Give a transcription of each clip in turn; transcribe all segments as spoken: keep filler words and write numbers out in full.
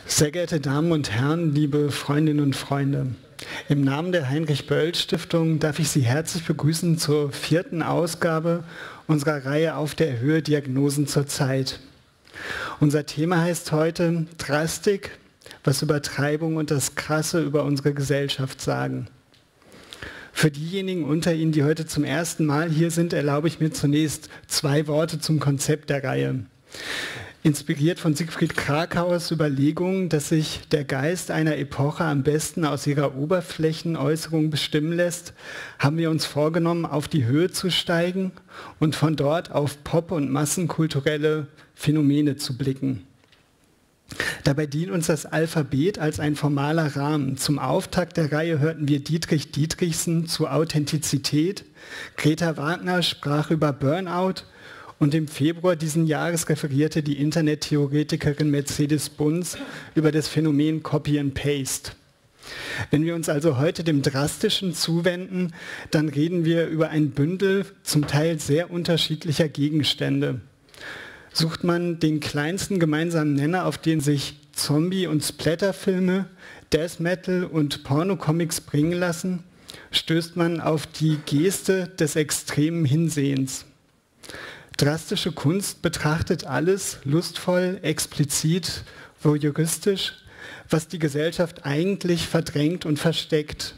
Sehr geehrte Damen und Herren, liebe Freundinnen und Freunde, im Namen der Heinrich-Böll-Stiftung darf ich Sie herzlich begrüßen zur vierten Ausgabe unserer Reihe Auf der Höhe Diagnosen zur Zeit. Unser Thema heißt heute Drastik, was Übertreibung und das Krasse über unsere Gesellschaft sagen. Für diejenigen unter Ihnen, die heute zum ersten Mal hier sind, erlaube ich mir zunächst zwei Worte zum Konzept der Reihe. Inspiriert von Siegfried Kracauers Überlegung, dass sich der Geist einer Epoche am besten aus ihrer Oberflächenäußerung bestimmen lässt, haben wir uns vorgenommen, auf die Höhe zu steigen und von dort auf Pop- und massenkulturelle Phänomene zu blicken. Dabei dient uns das Alphabet als ein formaler Rahmen. Zum Auftakt der Reihe hörten wir Dietrich Dietrichsen zu Authentizität, Greta Wagner sprach über Burnout, und im Februar diesen Jahres referierte die Internettheoretikerin Mercedes Bunz über das Phänomen Copy and Paste. Wenn wir uns also heute dem Drastischen zuwenden, dann reden wir über ein Bündel zum Teil sehr unterschiedlicher Gegenstände. Sucht man den kleinsten gemeinsamen Nenner, auf den sich Zombie- und Splatterfilme, Death Metal und Pornocomics bringen lassen, stößt man auf die Geste des extremen Hinsehens. Drastische Kunst betrachtet alles lustvoll, explizit, voyeuristisch, was die Gesellschaft eigentlich verdrängt und versteckt.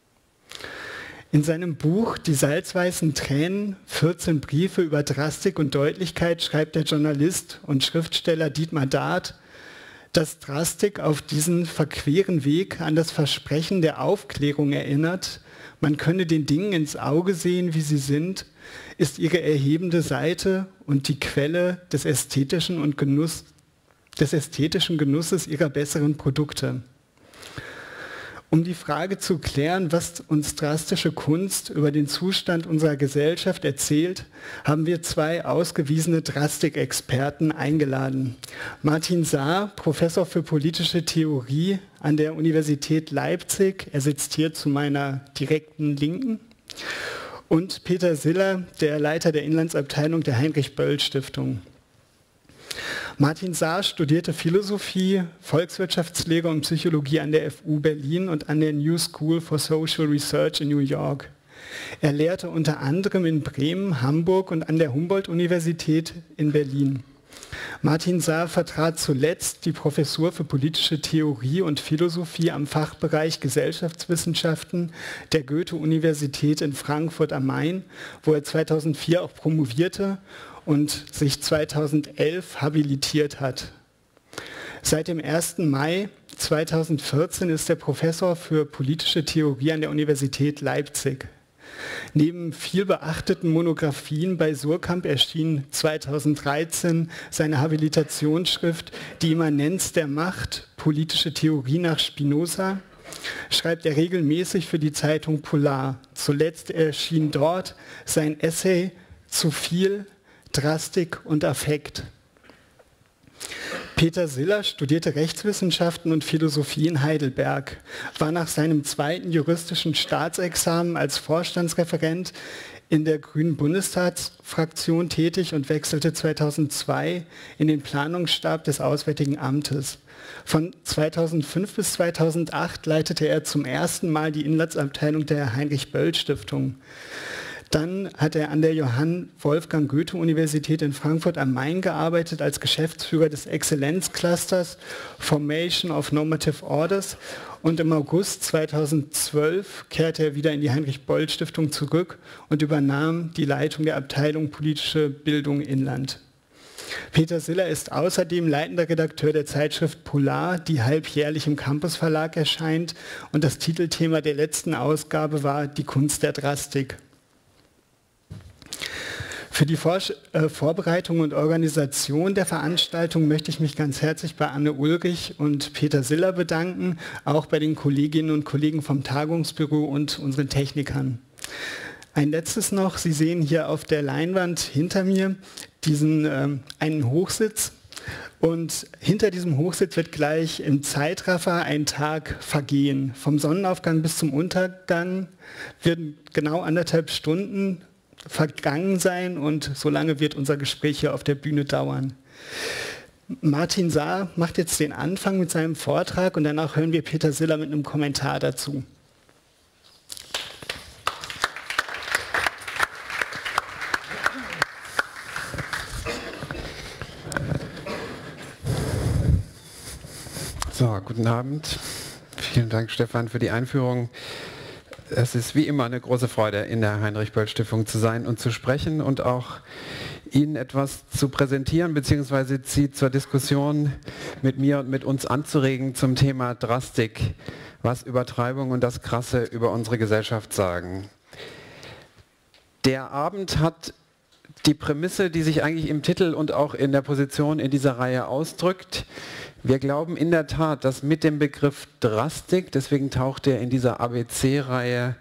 In seinem Buch Die salzweißen Tränen, vierzehn Briefe über Drastik und Deutlichkeit schreibt der Journalist und Schriftsteller Dietmar Dart, dass Drastik auf diesen verqueren Weg an das Versprechen der Aufklärung erinnert, man könne den Dingen ins Auge sehen, wie sie sind, ist ihre erhebende Seite und die Quelle des ästhetischen, und Genuss, des ästhetischen Genusses ihrer besseren Produkte. Um die Frage zu klären, was uns drastische Kunst über den Zustand unserer Gesellschaft erzählt, haben wir zwei ausgewiesene Drastikexperten eingeladen. Martin Saar, Professor für politische Theorie an der Universität Leipzig, er sitzt hier zu meiner direkten Linken, und Peter Siller, der Leiter der Inlandsabteilung der Heinrich-Böll-Stiftung. Martin Saar studierte Philosophie, Volkswirtschaftslehre und Psychologie an der F U Berlin und an der New School for Social Research in New York. Er lehrte unter anderem in Bremen, Hamburg und an der Humboldt-Universität in Berlin. Martin Saar vertrat zuletzt die Professur für politische Theorie und Philosophie am Fachbereich Gesellschaftswissenschaften der Goethe-Universität in Frankfurt am Main, wo er zweitausendvier auch promovierte und sich zweitausendelf habilitiert hat. Seit dem ersten Mai zweitausendvierzehn ist er Professor für politische Theorie an der Universität Leipzig. Neben viel beachteten Monographien bei Suhrkamp erschien zweitausenddreizehn seine Habilitationsschrift Die Immanenz der Macht, politische Theorie nach Spinoza, schreibt er regelmäßig für die Zeitung Polar. Zuletzt erschien dort sein Essay Zu viel, Drastik und Affekt. Peter Siller studierte Rechtswissenschaften und Philosophie in Heidelberg, war nach seinem zweiten juristischen Staatsexamen als Vorstandsreferent in der Grünen Bundestagsfraktion tätig und wechselte zweitausendzwei in den Planungsstab des Auswärtigen Amtes. Von zweitausendfünf bis zweitausendacht leitete er zum ersten Mal die Inlandsabteilung der Heinrich-Böll-Stiftung. Dann hat er an der Johann Wolfgang Goethe-Universität in Frankfurt am Main gearbeitet als Geschäftsführer des Exzellenzclusters Formation of Normative Orders, und im August zweitausendzwölf kehrte er wieder in die Heinrich-Böll-Stiftung zurück und übernahm die Leitung der Abteilung Politische Bildung Inland. Peter Siller ist außerdem leitender Redakteur der Zeitschrift Polar, die halbjährlich im Campus Verlag erscheint, und das Titelthema der letzten Ausgabe war Die Kunst der Drastik. Für die Vor äh, Vorbereitung und Organisation der Veranstaltung möchte ich mich ganz herzlich bei Anne Ulrich und Peter Siller bedanken, auch bei den Kolleginnen und Kollegen vom Tagungsbüro und unseren Technikern. Ein letztes noch, Sie sehen hier auf der Leinwand hinter mir diesen ähm, einen Hochsitz, und hinter diesem Hochsitz wird gleich im Zeitraffer ein Tag vergehen. Vom Sonnenaufgang bis zum Untergang werden genau anderthalb Stunden vergangen sein, und so lange wird unser Gespräch hier auf der Bühne dauern. Martin Saar macht jetzt den Anfang mit seinem Vortrag und danach hören wir Peter Siller mit einem Kommentar dazu. So, guten Abend. Vielen Dank, Stefan, für die Einführung. Es ist wie immer eine große Freude, in der Heinrich-Böll-Stiftung zu sein und zu sprechen und auch Ihnen etwas zu präsentieren, beziehungsweise Sie zur Diskussion mit mir und mit uns anzuregen zum Thema Drastik, was Übertreibung und das Krasse über unsere Gesellschaft sagen. Der Abend hat die Prämisse, die sich eigentlich im Titel und auch in der Position in dieser Reihe ausdrückt. Wir glauben in der Tat, dass mit dem Begriff Drastik, deswegen taucht er in dieser A B C-Reihe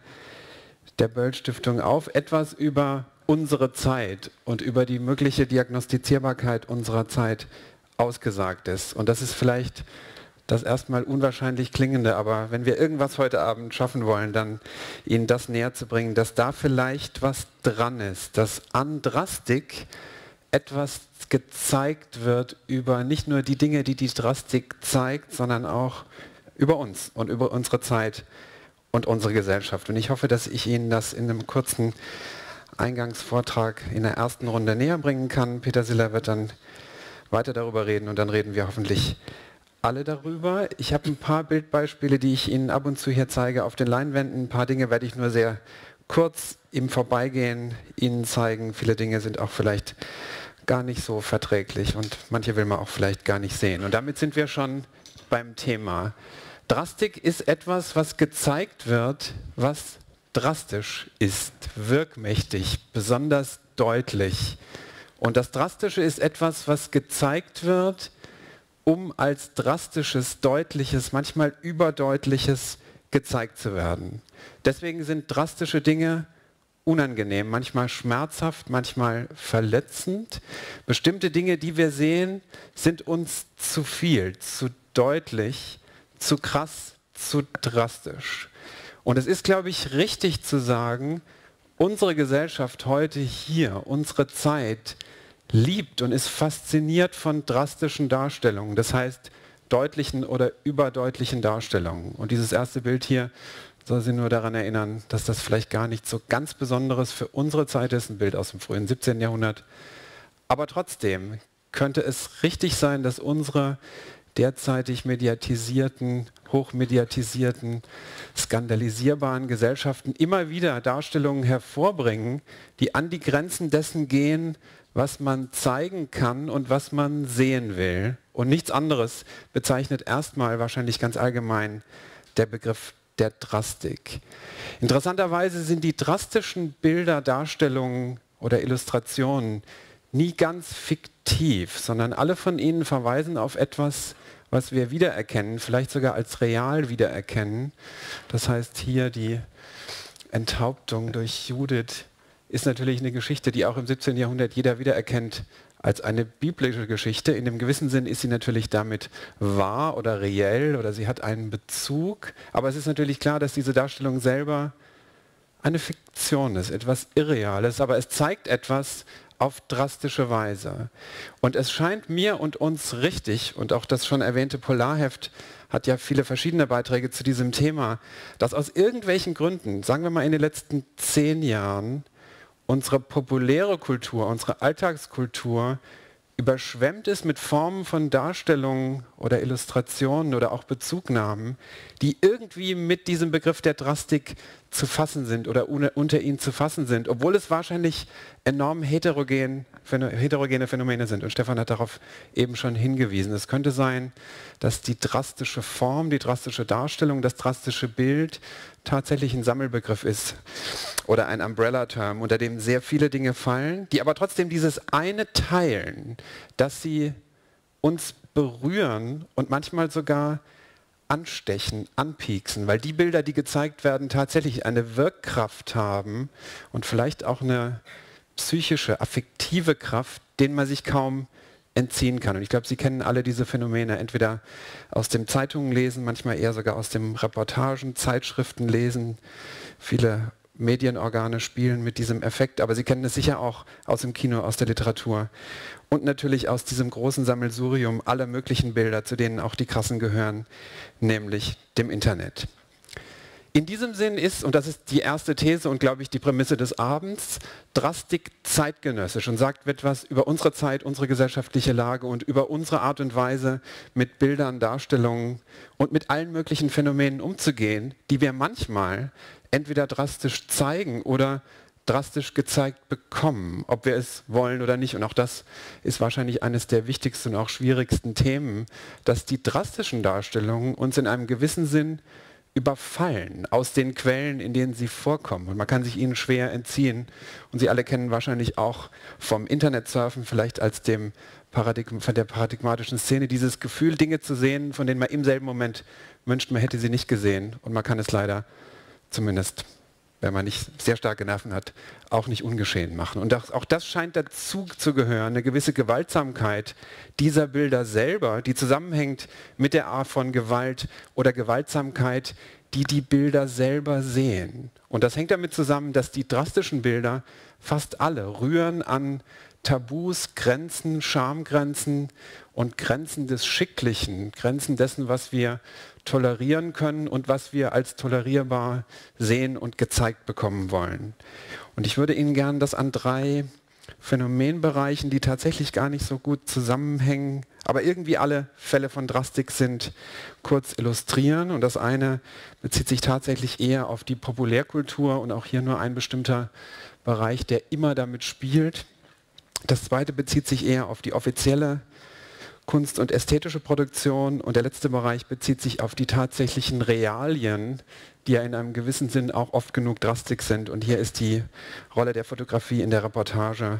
der Böll-Stiftung auf, etwas über unsere Zeit und über die mögliche Diagnostizierbarkeit unserer Zeit ausgesagt ist. Und das ist vielleicht das erstmal unwahrscheinlich klingende, aber wenn wir irgendwas heute Abend schaffen wollen, dann Ihnen das näher zu bringen, dass da vielleicht was dran ist, dass an Drastik etwas gezeigt wird über nicht nur die Dinge, die die Drastik zeigt, sondern auch über uns und über unsere Zeit und unsere Gesellschaft. Und ich hoffe, dass ich Ihnen das in einem kurzen Eingangsvortrag in der ersten Runde näher bringen kann. Peter Siller wird dann weiter darüber reden und dann reden wir hoffentlich alle darüber. Ich habe ein paar Bildbeispiele, die ich Ihnen ab und zu hier zeige auf den Leinwänden. Ein paar Dinge werde ich nur sehr kurz im Vorbeigehen Ihnen zeigen. Viele Dinge sind auch vielleicht gar nicht so verträglich und manche will man auch vielleicht gar nicht sehen. Und damit sind wir schon beim Thema. Drastik ist etwas, was gezeigt wird, was drastisch ist, wirkmächtig, besonders deutlich. Und das Drastische ist etwas, was gezeigt wird, um als drastisches, deutliches, manchmal überdeutliches gezeigt zu werden. Deswegen sind drastische Dinge unangenehm, manchmal schmerzhaft, manchmal verletzend. Bestimmte Dinge, die wir sehen, sind uns zu viel, zu deutlich, zu krass, zu drastisch. Und es ist, glaube ich, richtig zu sagen, unsere Gesellschaft heute hier, unsere Zeit, liebt und ist fasziniert von drastischen Darstellungen, das heißt deutlichen oder überdeutlichen Darstellungen. Und dieses erste Bild hier soll Sie nur daran erinnern, dass das vielleicht gar nicht so ganz Besonderes für unsere Zeit ist, ein Bild aus dem frühen siebzehnten Jahrhundert. Aber trotzdem könnte es richtig sein, dass unsere derzeitig mediatisierten, hochmediatisierten, skandalisierbaren Gesellschaften immer wieder Darstellungen hervorbringen, die an die Grenzen dessen gehen, was man zeigen kann und was man sehen will. Und nichts anderes bezeichnet erstmal wahrscheinlich ganz allgemein der Begriff der Drastik. Interessanterweise sind die drastischen Bilder, Darstellungen oder Illustrationen nie ganz fiktiv, sondern alle von ihnen verweisen auf etwas, was wir wiedererkennen, vielleicht sogar als real wiedererkennen. Das heißt, hier die Enthauptung durch Judith ist natürlich eine Geschichte, die auch im siebzehnten Jahrhundert jeder wiedererkennt als eine biblische Geschichte. In einem gewissen Sinn ist sie natürlich damit wahr oder reell oder sie hat einen Bezug. Aber es ist natürlich klar, dass diese Darstellung selber eine Fiktion ist, etwas Irreales, aber es zeigt etwas auf drastische Weise. Und es scheint mir und uns richtig, und auch das schon erwähnte Polarheft hat ja viele verschiedene Beiträge zu diesem Thema, dass aus irgendwelchen Gründen, sagen wir mal in den letzten zehn Jahren, unsere populäre Kultur, unsere Alltagskultur überschwemmt ist mit Formen von Darstellungen oder Illustrationen oder auch Bezugnahmen, die irgendwie mit diesem Begriff der Drastik zu fassen sind oder unter ihnen zu fassen sind, obwohl es wahrscheinlich enorm heterogen, heterogene Phänomene sind. Und Stefan hat darauf eben schon hingewiesen. Es könnte sein, dass die drastische Form, die drastische Darstellung, das drastische Bild tatsächlich ein Sammelbegriff ist oder ein Umbrella-Term, unter dem sehr viele Dinge fallen, die aber trotzdem dieses eine teilen, dass sie uns berühren und manchmal sogar anstechen, anpieksen, weil die Bilder, die gezeigt werden, tatsächlich eine Wirkkraft haben und vielleicht auch eine psychische, affektive Kraft, denen man sich kaum entziehen kann. Und ich glaube, Sie kennen alle diese Phänomene, entweder aus den Zeitungen lesen, manchmal eher sogar aus den Reportagen, Zeitschriften lesen. Viele Medienorgane spielen mit diesem Effekt, aber Sie kennen es sicher auch aus dem Kino, aus der Literatur und natürlich aus diesem großen Sammelsurium aller möglichen Bilder, zu denen auch die krassen gehören, nämlich dem Internet. In diesem Sinn ist, und das ist die erste These und glaube ich die Prämisse des Abends, Drastik zeitgenössisch und sagt etwas über unsere Zeit, unsere gesellschaftliche Lage und über unsere Art und Weise, mit Bildern, Darstellungen und mit allen möglichen Phänomenen umzugehen, die wir manchmal entweder drastisch zeigen oder drastisch gezeigt bekommen, ob wir es wollen oder nicht. Und auch das ist wahrscheinlich eines der wichtigsten und auch schwierigsten Themen, dass die drastischen Darstellungen uns in einem gewissen Sinn überfallen aus den Quellen, in denen sie vorkommen. Und man kann sich ihnen schwer entziehen. Und Sie alle kennen wahrscheinlich auch vom Internetsurfen, vielleicht als dem Paradigm, von der paradigmatischen Szene, dieses Gefühl, Dinge zu sehen, von denen man im selben Moment wünscht, man hätte sie nicht gesehen. Und man kann es leider, zumindest wenn man nicht sehr starke Nerven hat, auch nicht ungeschehen machen. Und auch, auch das scheint dazu zu gehören, eine gewisse Gewaltsamkeit dieser Bilder selber, die zusammenhängt mit der Art von Gewalt oder Gewaltsamkeit, die die Bilder selber sehen. Und das hängt damit zusammen, dass die drastischen Bilder fast alle rühren an Tabus, Grenzen, Schamgrenzen und Grenzen des Schicklichen, Grenzen dessen, was wir tolerieren können und was wir als tolerierbar sehen und gezeigt bekommen wollen. Und ich würde Ihnen gerne das an drei Phänomenbereichen, die tatsächlich gar nicht so gut zusammenhängen, aber irgendwie alle Fälle von Drastik sind, kurz illustrieren. Und das eine bezieht sich tatsächlich eher auf die Populärkultur und auch hier nur ein bestimmter Bereich, der immer damit spielt. Das zweite bezieht sich eher auf die offizielle Kunst- und ästhetische Produktion und der letzte Bereich bezieht sich auf die tatsächlichen Realien, die ja in einem gewissen Sinn auch oft genug Drastik sind. Und hier ist die Rolle der Fotografie in der Reportage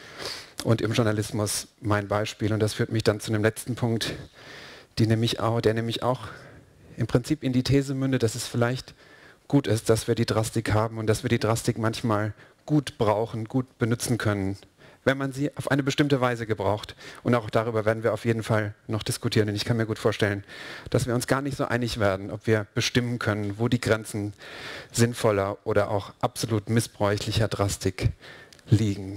und im Journalismus mein Beispiel. Und das führt mich dann zu einem letzten Punkt, die nämlich auch, der nämlich auch im Prinzip in die These mündet, dass es vielleicht gut ist, dass wir die Drastik haben und dass wir die Drastik manchmal gut brauchen, gut benutzen können, wenn man sie auf eine bestimmte Weise gebraucht. Und auch darüber werden wir auf jeden Fall noch diskutieren. Und ich kann mir gut vorstellen, dass wir uns gar nicht so einig werden, ob wir bestimmen können, wo die Grenzen sinnvoller oder auch absolut missbräuchlicher Drastik liegen.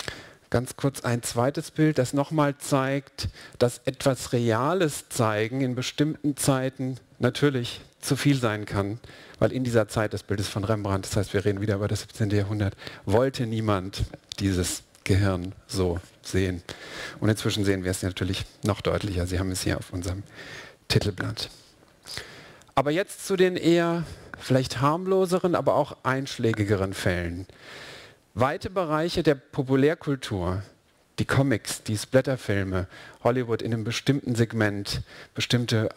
Ganz kurz ein zweites Bild, das nochmal zeigt, dass etwas Reales zeigen in bestimmten Zeiten natürlich zu viel sein kann, weil in dieser Zeit, das Bild ist von Rembrandt, das heißt, wir reden wieder über das siebzehnte Jahrhundert, wollte niemand dieses Gehirn so sehen. Und inzwischen sehen wir es natürlich noch deutlicher. Sie haben es hier auf unserem Titelblatt. Aber jetzt zu den eher vielleicht harmloseren, aber auch einschlägigeren Fällen. Weite Bereiche der Populärkultur, die Comics, die Splatterfilme, Hollywood in einem bestimmten Segment, bestimmte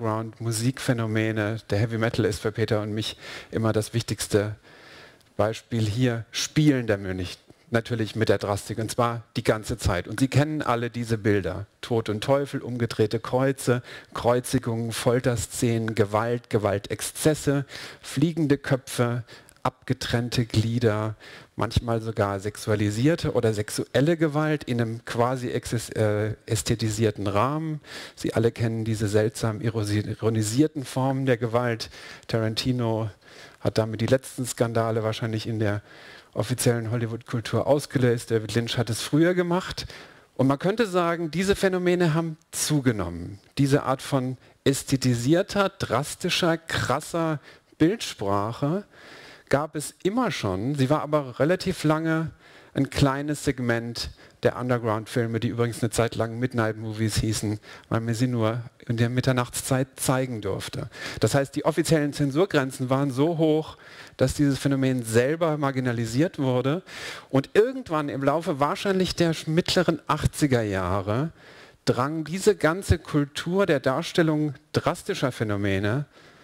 Underground-Musikphänomene, der Heavy Metal ist für Peter und mich immer das wichtigste Beispiel hier, spielen damit natürlich mit der Drastik, und zwar die ganze Zeit. Und Sie kennen alle diese Bilder. Tod und Teufel, umgedrehte Kreuze, Kreuzigungen, Folterszenen, Gewalt, Gewaltexzesse, fliegende Köpfe, abgetrennte Glieder, manchmal sogar sexualisierte oder sexuelle Gewalt in einem quasi äh, ästhetisierten Rahmen. Sie alle kennen diese seltsam ironisierten Formen der Gewalt. Tarantino hat damit die letzten Skandale wahrscheinlich in der offiziellen Hollywood-Kultur ausgelöst. David Lynch hat es früher gemacht. Und man könnte sagen, diese Phänomene haben zugenommen. Diese Art von ästhetisierter, drastischer, krasser Bildsprache gab es immer schon. Sie war aber relativ lange ein kleines Segment der Underground-Filme, die übrigens eine Zeit lang Midnight-Movies hießen, weil man sie nur in der Mitternachtszeit zeigen durfte. Das heißt, die offiziellen Zensurgrenzen waren so hoch, dass dieses Phänomen selber marginalisiert wurde. Und irgendwann im Laufe wahrscheinlich der mittleren achtziger Jahre drang diese ganze Kultur der Darstellung drastischer Phänomene,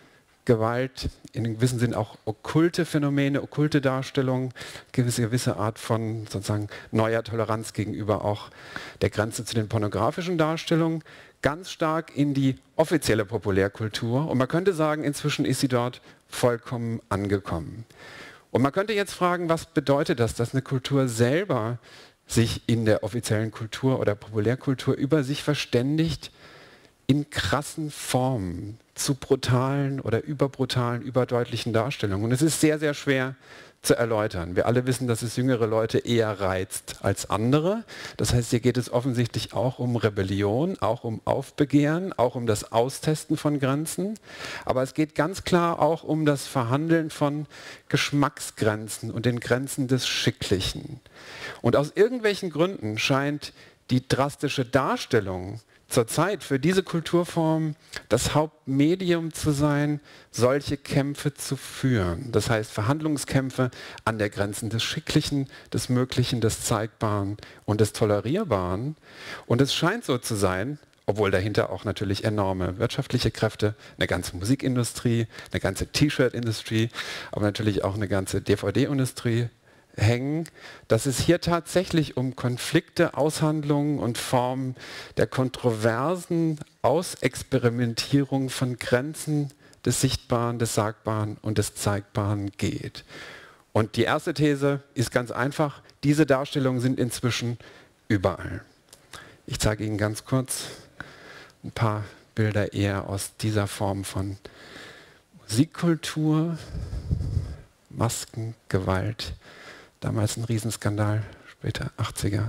Gewalt, in einem gewissen Sinn auch okkulte Phänomene, okkulte Darstellungen, gewisse, gewisse Art von sozusagen neuer Toleranz gegenüber auch der Grenze zu den pornografischen Darstellungen, ganz stark in die offizielle Populärkultur. Und man könnte sagen, inzwischen ist sie dort vollkommen angekommen. Und man könnte jetzt fragen, was bedeutet das, dass eine Kultur selber sich in der offiziellen Kultur oder Populärkultur über sich verständigt, in krassen Formen, zu brutalen oder überbrutalen, überdeutlichen Darstellungen. Und es ist sehr, sehr schwer zu erläutern. Wir alle wissen, dass es jüngere Leute eher reizt als andere. Das heißt, hier geht es offensichtlich auch um Rebellion, auch um Aufbegehren, auch um das Austesten von Grenzen. Aber es geht ganz klar auch um das Verhandeln von Geschmacksgrenzen und den Grenzen des Schicklichen. Und aus irgendwelchen Gründen scheint die drastische Darstellung zurzeit für diese Kulturform das Hauptmedium zu sein, solche Kämpfe zu führen. Das heißt Verhandlungskämpfe an der Grenzen des Schicklichen, des Möglichen, des Zeigbaren und des Tolerierbaren. Und es scheint so zu sein, obwohl dahinter auch natürlich enorme wirtschaftliche Kräfte, eine ganze Musikindustrie, eine ganze T-Shirt-Industrie, aber natürlich auch eine ganze D V D-Industrie hängen, dass es hier tatsächlich um Konflikte, Aushandlungen und Formen der kontroversen Ausexperimentierung von Grenzen des Sichtbaren, des Sagbaren und des Zeigbaren geht. Und die erste These ist ganz einfach, diese Darstellungen sind inzwischen überall. Ich zeige Ihnen ganz kurz ein paar Bilder eher aus dieser Form von Musikkultur, Masken, Gewalt. Damals ein Riesenskandal, später achtziger.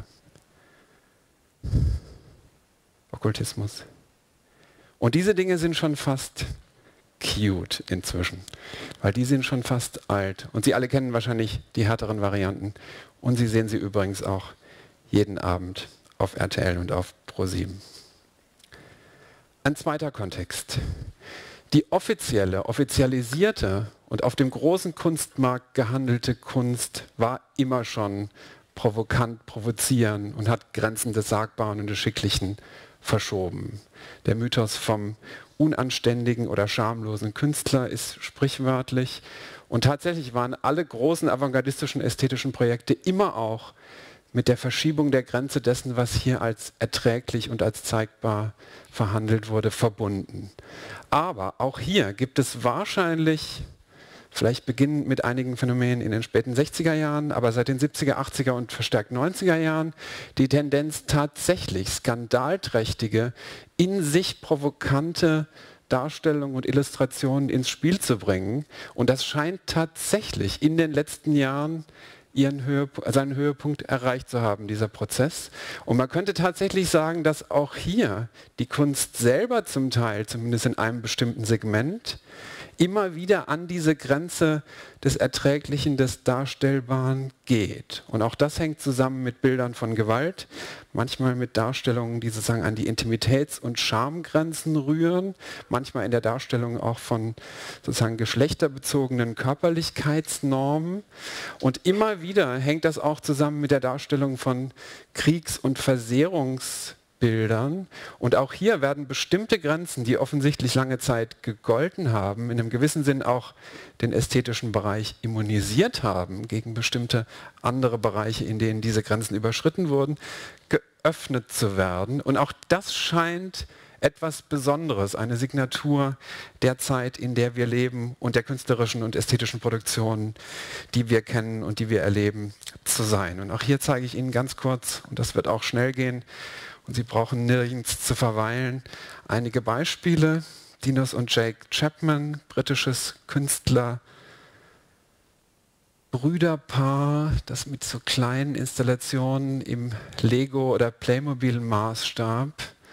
Okkultismus. Und diese Dinge sind schon fast cute inzwischen, weil die sind schon fast alt. Und Sie alle kennen wahrscheinlich die härteren Varianten. Und Sie sehen sie übrigens auch jeden Abend auf R T L und auf ProSieben. Ein zweiter Kontext. Die offizielle, offizialisierte und auf dem großen Kunstmarkt gehandelte Kunst war immer schon provokant, provozierend und hat Grenzen des Sagbaren und des Schicklichen verschoben. Der Mythos vom unanständigen oder schamlosen Künstler ist sprichwörtlich. Und tatsächlich waren alle großen avantgardistischen ästhetischen Projekte immer auch mit der Verschiebung der Grenze dessen, was hier als erträglich und als zeigbar verhandelt wurde, verbunden. Aber auch hier gibt es wahrscheinlich, vielleicht beginnend mit einigen Phänomenen in den späten sechziger Jahren, aber seit den siebziger, achtziger und verstärkt neunziger Jahren, die Tendenz, tatsächlich skandalträchtige, in sich provokante Darstellungen und Illustrationen ins Spiel zu bringen. Und das scheint tatsächlich in den letzten Jahren ihren Höhepunkt, seinen Höhepunkt erreicht zu haben, dieser Prozess. Und man könnte tatsächlich sagen, dass auch hier die Kunst selber zum Teil, zumindest in einem bestimmten Segment, immer wieder an diese Grenze des Erträglichen, des Darstellbaren geht. Und auch das hängt zusammen mit Bildern von Gewalt, manchmal mit Darstellungen, die sozusagen an die Intimitäts- und Schamgrenzen rühren, manchmal in der Darstellung auch von sozusagen geschlechterbezogenen Körperlichkeitsnormen. Und immer wieder hängt das auch zusammen mit der Darstellung von Kriegs- und Versehrungsbildern. Und auch hier werden bestimmte Grenzen, die offensichtlich lange Zeit gegolten haben, in einem gewissen Sinn auch den ästhetischen Bereich immunisiert haben gegen bestimmte andere Bereiche, in denen diese Grenzen überschritten wurden, geöffnet zu werden. Und auch das scheint etwas Besonderes, eine Signatur der Zeit, in der wir leben und der künstlerischen und ästhetischen Produktionen, die wir kennen und die wir erleben, zu sein. Und auch hier zeige ich Ihnen ganz kurz, und das wird auch schnell gehen, und Sie brauchen nirgends zu verweilen, einige Beispiele. Dinos und Jake Chapman, britisches Künstler, Brüderpaar, das mit so kleinen Installationen im Lego- oder Playmobil-Maßstab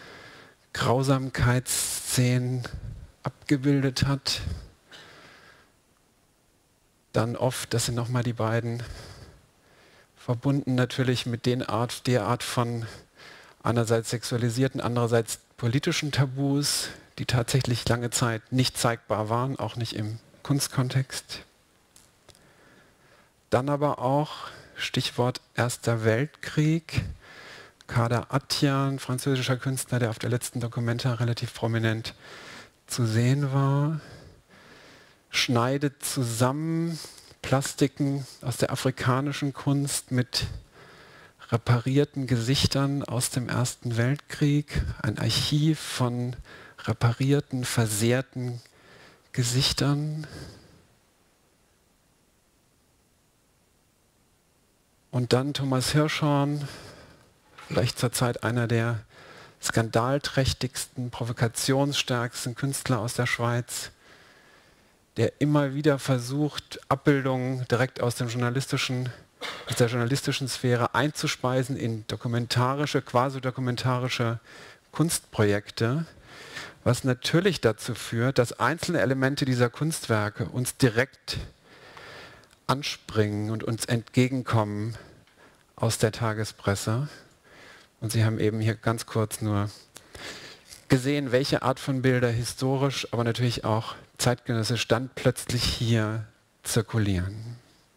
Grausamkeitsszenen abgebildet hat. Dann oft, das sind nochmal die beiden, verbunden natürlich mit den Art, der Art von einerseits sexualisierten, andererseits politischen Tabus, die tatsächlich lange Zeit nicht zeigbar waren, auch nicht im Kunstkontext. Dann aber auch, Stichwort Erster Weltkrieg, Kader Attian, französischer Künstler, der auf der letzten Documenta relativ prominent zu sehen war, schneidet zusammen Plastiken aus der afrikanischen Kunst mit reparierten Gesichtern aus dem Ersten Weltkrieg, ein Archiv von reparierten, versehrten Gesichtern. Und dann Thomas Hirschhorn, vielleicht zurzeit einer der skandalträchtigsten, provokationsstärksten Künstler aus der Schweiz, der immer wieder versucht, Abbildungen direkt aus dem journalistischen, aus der journalistischen Sphäre einzuspeisen in dokumentarische, quasi dokumentarische Kunstprojekte, was natürlich dazu führt, dass einzelne Elemente dieser Kunstwerke uns direkt anspringen und uns entgegenkommen aus der Tagespresse. Und Sie haben eben hier ganz kurz nur gesehen, welche Art von Bilder historisch, aber natürlich auch zeitgenössisch dann plötzlich hier zirkulieren.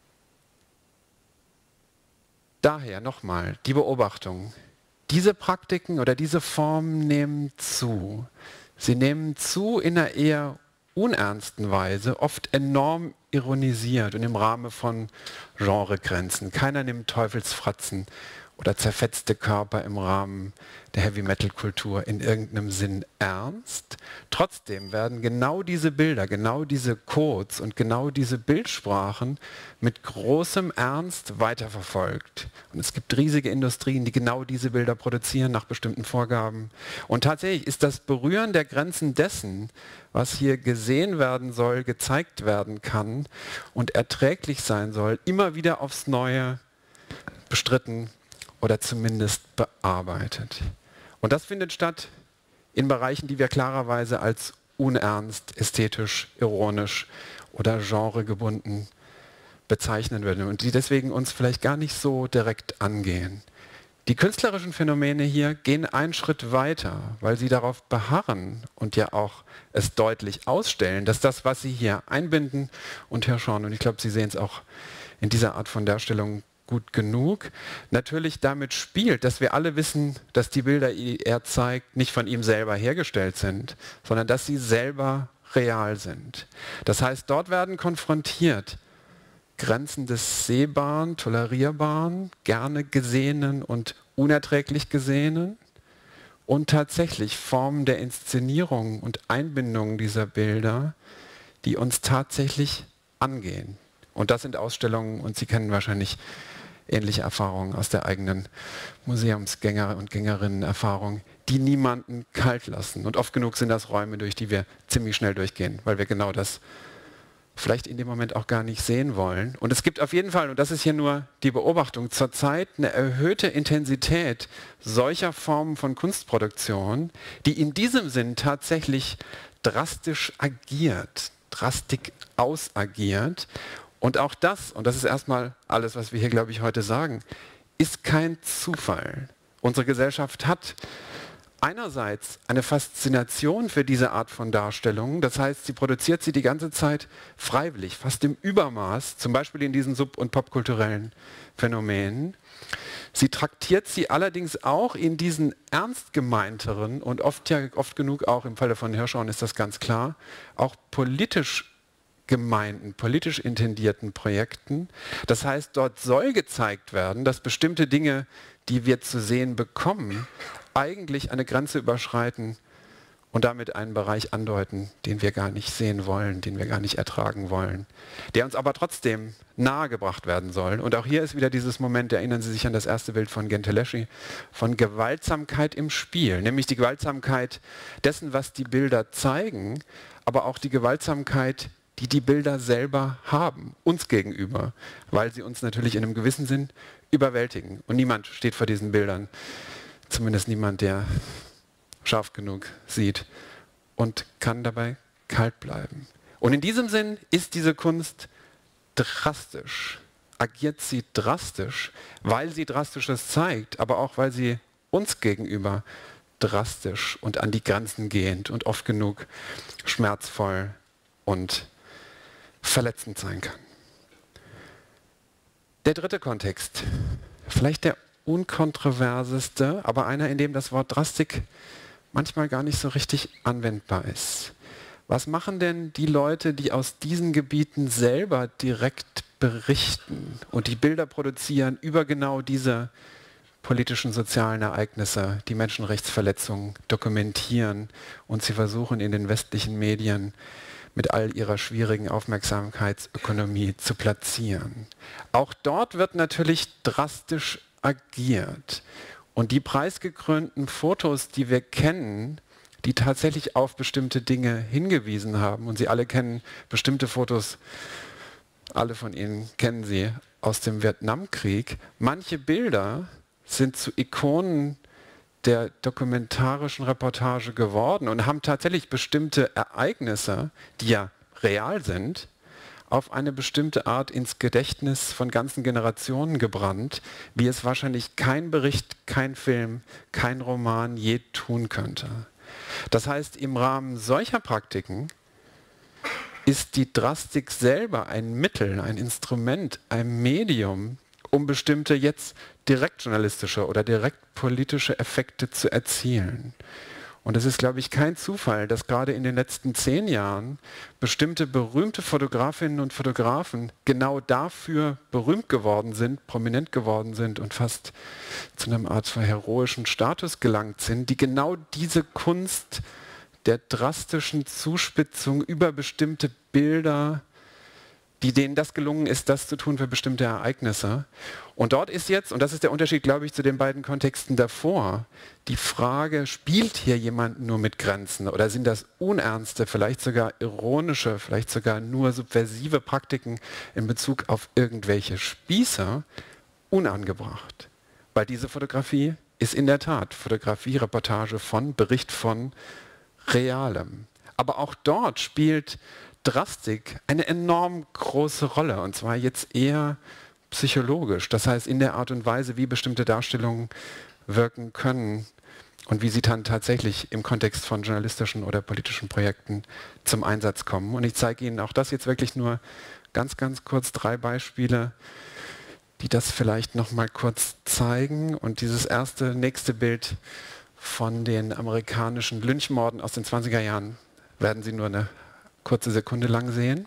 Daher nochmal die Beobachtung. Diese Praktiken oder diese Formen nehmen zu. Sie nehmen zu in einer eher unernsten Weise, oft enorm ironisiert und im Rahmen von Genregrenzen. Keiner nimmt Teufelsfratzen oder zerfetzte Körper im Rahmen der Heavy-Metal-Kultur in irgendeinem Sinn ernst. Trotzdem werden genau diese Bilder, genau diese Codes und genau diese Bildsprachen mit großem Ernst weiterverfolgt. Und es gibt riesige Industrien, die genau diese Bilder produzieren nach bestimmten Vorgaben. Und tatsächlich ist das Berühren der Grenzen dessen, was hier gesehen werden soll, gezeigt werden kann und erträglich sein soll, immer wieder aufs Neue bestritten oder zumindest bearbeitet. Und das findet statt in Bereichen, die wir klarerweise als unernst, ästhetisch, ironisch oder genregebunden bezeichnen würden und die deswegen uns vielleicht gar nicht so direkt angehen. Die künstlerischen Phänomene hier gehen einen Schritt weiter, weil sie darauf beharren und ja auch es deutlich ausstellen, dass das, was sie hier einbinden und hinschauen, und ich glaube, Sie sehen es auch in dieser Art von Darstellung gut genug, natürlich damit spielt, dass wir alle wissen, dass die Bilder, die er zeigt, nicht von ihm selber hergestellt sind, sondern dass sie selber real sind. Das heißt, dort werden konfrontiert Grenzen des Sehbaren, Tolerierbaren, gerne Gesehenen und unerträglich Gesehenen und tatsächlich Formen der Inszenierung und Einbindung dieser Bilder, die uns tatsächlich angehen. Und das sind Ausstellungen, und Sie kennen wahrscheinlich ähnliche Erfahrungen aus der eigenen Museumsgänger- und Gängerinnen-Erfahrung, die niemanden kalt lassen. Und oft genug sind das Räume, durch die wir ziemlich schnell durchgehen, weil wir genau das vielleicht in dem Moment auch gar nicht sehen wollen. Und es gibt auf jeden Fall, und das ist hier nur die Beobachtung, zurzeit eine erhöhte Intensität solcher Formen von Kunstproduktion, die in diesem Sinn tatsächlich drastisch agiert, drastisch ausagiert. Und auch das, und das ist erstmal alles, was wir hier, glaube ich, heute sagen, ist kein Zufall. Unsere Gesellschaft hat einerseits eine Faszination für diese Art von Darstellungen, das heißt, sie produziert sie die ganze Zeit freiwillig, fast im Übermaß, zum Beispiel in diesen sub- und popkulturellen Phänomenen. Sie traktiert sie allerdings auch in diesen ernst gemeinteren und oft, ja, oft genug auch im Falle von Hirschhorn ist das ganz klar, auch politisch gemeinten, politisch intendierten Projekten. Das heißt, dort soll gezeigt werden, dass bestimmte Dinge, die wir zu sehen bekommen, eigentlich eine Grenze überschreiten und damit einen Bereich andeuten, den wir gar nicht sehen wollen, den wir gar nicht ertragen wollen, der uns aber trotzdem nahegebracht werden soll. Und auch hier ist wieder dieses Moment, erinnern Sie sich an das erste Bild von Gentileschi, von Gewaltsamkeit im Spiel, nämlich die Gewaltsamkeit dessen, was die Bilder zeigen, aber auch die Gewaltsamkeit, die die Bilder selber haben, uns gegenüber, weil sie uns natürlich in einem gewissen Sinn überwältigen. Und niemand steht vor diesen Bildern, zumindest niemand, der scharf genug sieht und kann dabei kalt bleiben. Und in diesem Sinn ist diese Kunst drastisch, agiert sie drastisch, weil sie Drastisches zeigt, aber auch weil sie uns gegenüber drastisch und an die Grenzen gehend und oft genug schmerzvoll und verletzend sein kann. Der dritte Kontext, vielleicht der unkontroverseste, aber einer, in dem das Wort Drastik manchmal gar nicht so richtig anwendbar ist. Was machen denn die Leute, die aus diesen Gebieten selber direkt berichten und die Bilder produzieren über genau diese politischen, sozialen Ereignisse, die Menschenrechtsverletzungen dokumentieren und sie versuchen in den westlichen Medien mit all ihrer schwierigen Aufmerksamkeitsökonomie zu platzieren. Auch dort wird natürlich drastisch agiert. Und die preisgekrönten Fotos, die wir kennen, die tatsächlich auf bestimmte Dinge hingewiesen haben, und Sie alle kennen bestimmte Fotos, alle von Ihnen kennen sie aus dem Vietnamkrieg, manche Bilder sind zu Ikonen der dokumentarischen Reportage geworden und haben tatsächlich bestimmte Ereignisse, die ja real sind, auf eine bestimmte Art ins Gedächtnis von ganzen Generationen gebrannt, wie es wahrscheinlich kein Bericht, kein Film, kein Roman je tun könnte. Das heißt, im Rahmen solcher Praktiken ist die Drastik selber ein Mittel, ein Instrument, ein Medium, um bestimmte jetzt direkt journalistische oder direkt politische Effekte zu erzielen. Und es ist, glaube ich, kein Zufall, dass gerade in den letzten zehn Jahren bestimmte berühmte Fotografinnen und Fotografen genau dafür berühmt geworden sind, prominent geworden sind und fast zu einer Art von heroischen Status gelangt sind, die genau diese Kunst der drastischen Zuspitzung über bestimmte Bilder, die denen das gelungen ist, das zu tun für bestimmte Ereignisse. Und dort ist jetzt, und das ist der Unterschied, glaube ich, zu den beiden Kontexten davor, die Frage, spielt hier jemand nur mit Grenzen oder sind das unernste, vielleicht sogar ironische, vielleicht sogar nur subversive Praktiken in Bezug auf irgendwelche Spießer unangebracht? Weil diese Fotografie ist in der Tat Fotografie, Reportage von, Bericht von Realem. Aber auch dort spielt Drastik eine enorm große Rolle, und zwar jetzt eher psychologisch. Das heißt, in der Art und Weise, wie bestimmte Darstellungen wirken können und wie sie dann tatsächlich im Kontext von journalistischen oder politischen Projekten zum Einsatz kommen. Und ich zeige Ihnen auch das jetzt wirklich nur ganz, ganz kurz, drei Beispiele, die das vielleicht noch mal kurz zeigen. Und dieses erste, nächste Bild von den amerikanischen Lynchmorden aus den zwanziger Jahren werden Sie nur eine kurze Sekunde lang sehen.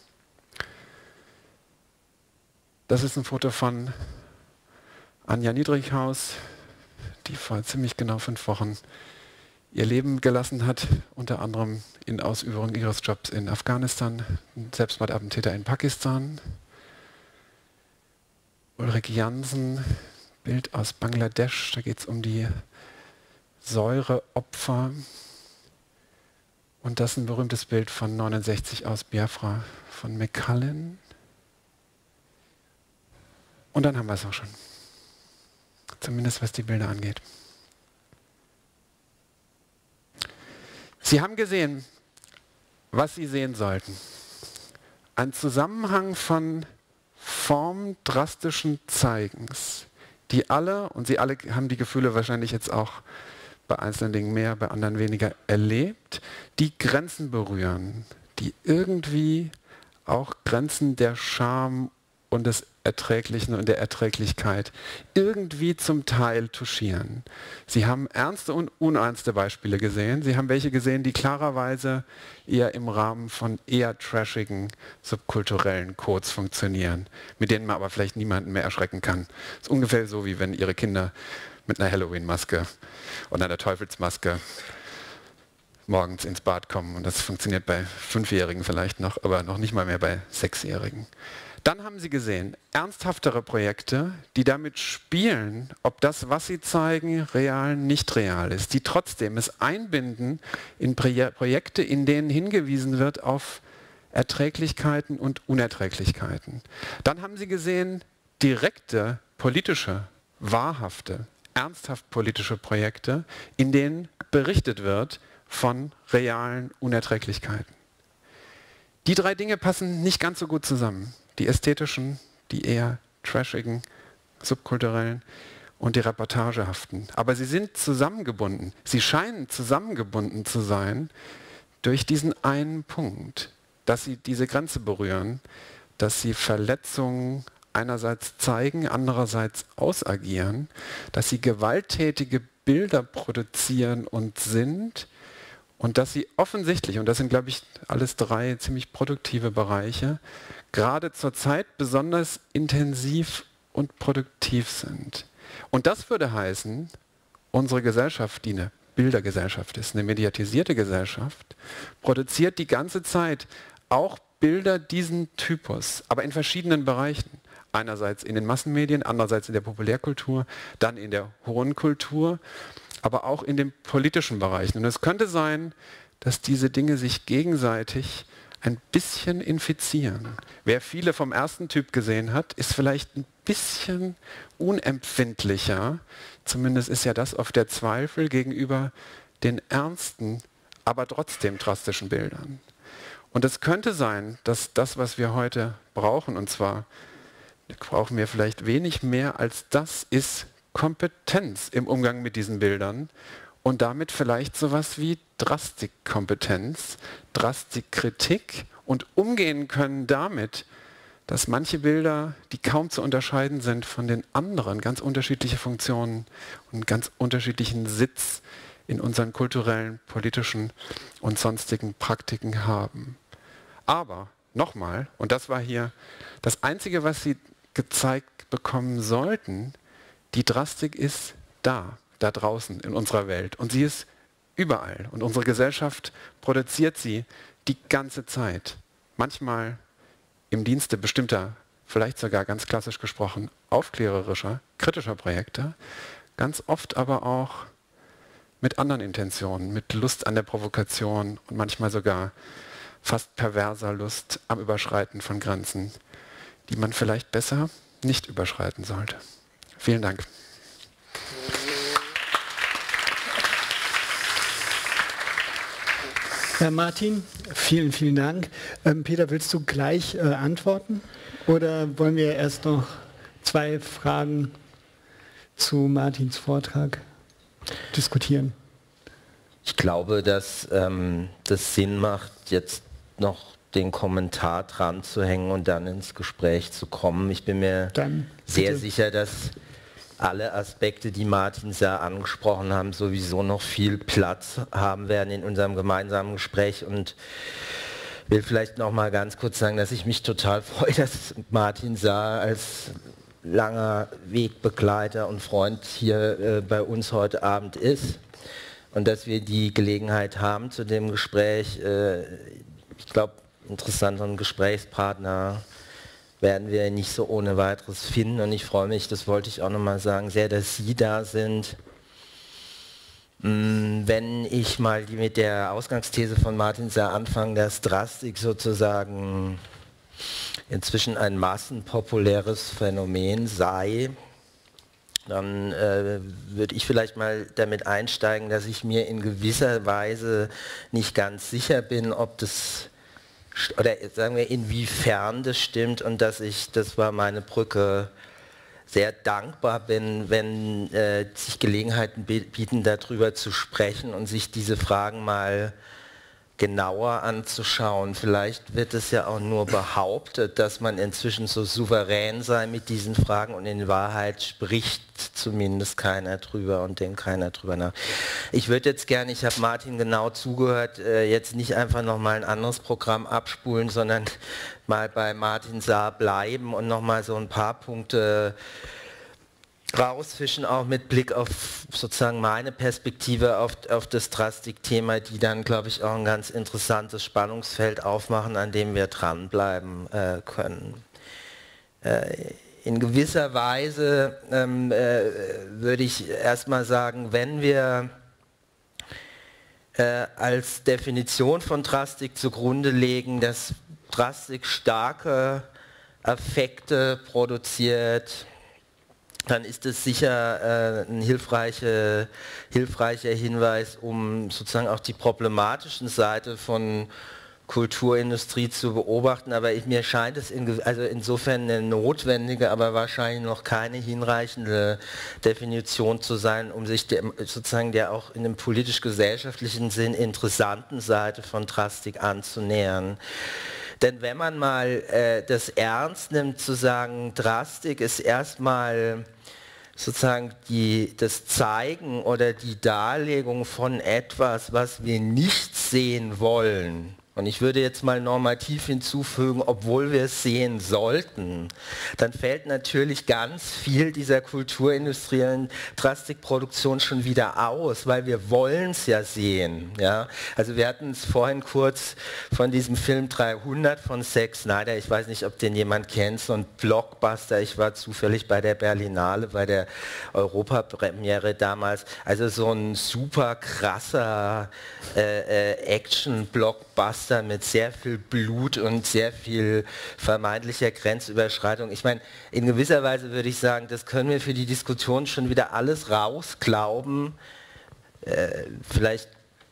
Das ist ein Foto von Anja Niedrighaus, die vor ziemlich genau fünf Wochen ihr Leben gelassen hat, unter anderem in Ausübung ihres Jobs in Afghanistan, ein Selbstmordattentäter in Pakistan. Ulrike Jansen, Bild aus Bangladesch, da geht es um die Säureopfer. Und das ist ein berühmtes Bild von neunundsechzig aus Biafra von McCullen. Und dann haben wir es auch schon. Zumindest was die Bilder angeht. Sie haben gesehen, was Sie sehen sollten. Ein Zusammenhang von Formen drastischen Zeigens, die alle, und Sie alle haben die Gefühle wahrscheinlich jetzt auch bei einzelnen Dingen mehr, bei anderen weniger erlebt, die Grenzen berühren, die irgendwie auch Grenzen der Scham und des Erträglichen und der Erträglichkeit irgendwie zum Teil touchieren. Sie haben ernste und unernste Beispiele gesehen. Sie haben welche gesehen, die klarerweise eher im Rahmen von eher trashigen, subkulturellen Codes funktionieren, mit denen man aber vielleicht niemanden mehr erschrecken kann. Das ist ungefähr so, wie wenn Ihre Kinder mit einer Halloween-Maske und einer Teufelsmaske morgens ins Bad kommen. Und das funktioniert bei Fünfjährigen vielleicht noch, aber noch nicht mal mehr bei Sechsjährigen. Dann haben Sie gesehen, ernsthaftere Projekte, die damit spielen, ob das, was sie zeigen, real, nicht real ist, die trotzdem es einbinden in Projekte, in denen hingewiesen wird auf Erträglichkeiten und Unerträglichkeiten. Dann haben Sie gesehen, direkte politische, wahrhafte, ernsthaft politische Projekte, in denen berichtet wird von realen Unerträglichkeiten. Die drei Dinge passen nicht ganz so gut zusammen. Die ästhetischen, die eher trashigen, subkulturellen und die reportagehaften. Aber sie sind zusammengebunden. Sie scheinen zusammengebunden zu sein durch diesen einen Punkt, dass sie diese Grenze berühren, dass sie Verletzungen einerseits zeigen, andererseits ausagieren, dass sie gewalttätige Bilder produzieren und sind und dass sie offensichtlich, und das sind, glaube ich, alles drei ziemlich produktive Bereiche, gerade zur Zeit besonders intensiv und produktiv sind. Und das würde heißen, unsere Gesellschaft, die eine Bildergesellschaft ist, eine mediatisierte Gesellschaft, produziert die ganze Zeit auch Bilder diesen Typus, aber in verschiedenen Bereichen. Einerseits in den Massenmedien, andererseits in der Populärkultur, dann in der hohen Kultur, aber auch in den politischen Bereichen. Und es könnte sein, dass diese Dinge sich gegenseitig ein bisschen infizieren. Wer viele vom ersten Typ gesehen hat, ist vielleicht ein bisschen unempfindlicher, zumindest ist ja das oft der Zweifel gegenüber den ernsten, aber trotzdem drastischen Bildern. Und es könnte sein, dass das, was wir heute brauchen, und zwar brauchen wir vielleicht wenig mehr als das, ist Kompetenz im Umgang mit diesen Bildern und damit vielleicht sowas wie Drastikkompetenz, Drastikkritik und umgehen können damit, dass manche Bilder, die kaum zu unterscheiden sind von den anderen, ganz unterschiedliche Funktionen und ganz unterschiedlichen Sitz in unseren kulturellen, politischen und sonstigen Praktiken haben. Aber, nochmal, und das war hier das Einzige, was Sie gezeigt bekommen sollten, die Drastik ist da, da draußen in unserer Welt. Und sie ist überall. Und unsere Gesellschaft produziert sie die ganze Zeit. Manchmal im Dienste bestimmter, vielleicht sogar ganz klassisch gesprochen, aufklärerischer, kritischer Projekte, ganz oft aber auch mit anderen Intentionen, mit Lust an der Provokation und manchmal sogar fast perverser Lust am Überschreiten von Grenzen, die man vielleicht besser nicht überschreiten sollte. Vielen Dank. Herr Martin, vielen, vielen Dank. Ähm, Peter, willst du gleich äh, antworten? Oder wollen wir erst noch zwei Fragen zu Martins Vortrag diskutieren? Ich glaube, dass ähm, das Sinn macht, jetzt noch den Kommentar dran zu hängen und dann ins Gespräch zu kommen. Ich bin mir dann sehr sicher, dass alle Aspekte, die Martin sehr angesprochen haben, sowieso noch viel Platz haben werden in unserem gemeinsamen Gespräch und will vielleicht noch mal ganz kurz sagen, dass ich mich total freue, dass Martin Saar als langer Wegbegleiter und Freund hier äh, bei uns heute Abend ist und dass wir die Gelegenheit haben zu dem Gespräch. Äh, ich glaube, interessanteren Gesprächspartner werden wir nicht so ohne weiteres finden und ich freue mich, das wollte ich auch nochmal sagen, sehr, dass Sie da sind. Wenn ich mal mit der Ausgangsthese von Martin Saar anfange, dass Drastik sozusagen inzwischen ein massenpopuläres Phänomen sei, dann äh, würde ich vielleicht mal damit einsteigen, dass ich mir in gewisser Weise nicht ganz sicher bin, ob das oder sagen wir, inwiefern das stimmt und dass ich, das war meine Brücke, sehr dankbar bin, wenn äh, sich Gelegenheiten bieten, darüber zu sprechen und sich diese Fragen mal genauer anzuschauen. Vielleicht wird es ja auch nur behauptet, dass man inzwischen so souverän sei mit diesen Fragen und in Wahrheit spricht zumindest keiner drüber und denkt keiner drüber nach. Ich würde jetzt gerne, ich habe Martin genau zugehört, äh, jetzt nicht einfach nochmal ein anderes Programm abspulen, sondern mal bei Martin Saar bleiben und nochmal so ein paar Punkte rausfischen, auch mit Blick auf sozusagen meine Perspektive auf, auf das Drastik-Thema, die dann, glaube ich, auch ein ganz interessantes Spannungsfeld aufmachen, an dem wir dranbleiben äh, können. Äh, in gewisser Weise ähm, äh, würde ich erstmal sagen, wenn wir äh, als Definition von Drastik zugrunde legen, dass Drastik starke Affekte produziert, dann ist es sicher äh, ein hilfreiche, hilfreicher Hinweis, um sozusagen auch die problematischen Seite von Kulturindustrie zu beobachten. Aber ich, mir scheint es in, also insofern eine notwendige, aber wahrscheinlich noch keine hinreichende Definition zu sein, um sich der, sozusagen der auch in dem politisch-gesellschaftlichen Sinn interessanten Seite von Drastik anzunähern. Denn wenn man mal äh, das ernst nimmt, zu sagen, Drastik ist erstmal sozusagen die, das Zeigen oder die Darlegung von etwas, was wir nicht sehen wollen, und ich würde jetzt mal normativ hinzufügen, obwohl wir es sehen sollten, dann fällt natürlich ganz viel dieser kulturindustriellen Drastikproduktion schon wieder aus, weil wir wollen es ja sehen. Ja? Also wir hatten es vorhin kurz von diesem Film dreihundert von Zack Snyder, ich weiß nicht, ob den jemand kennt, so ein Blockbuster, ich war zufällig bei der Berlinale, bei der Europapremiere damals, also so ein super krasser äh, äh, Action-Blockbuster mit sehr viel Blut und sehr viel vermeintlicher Grenzüberschreitung. Ich meine, in gewisser Weise würde ich sagen, das können wir für die Diskussion schon wieder alles rausglauben. Äh, vielleicht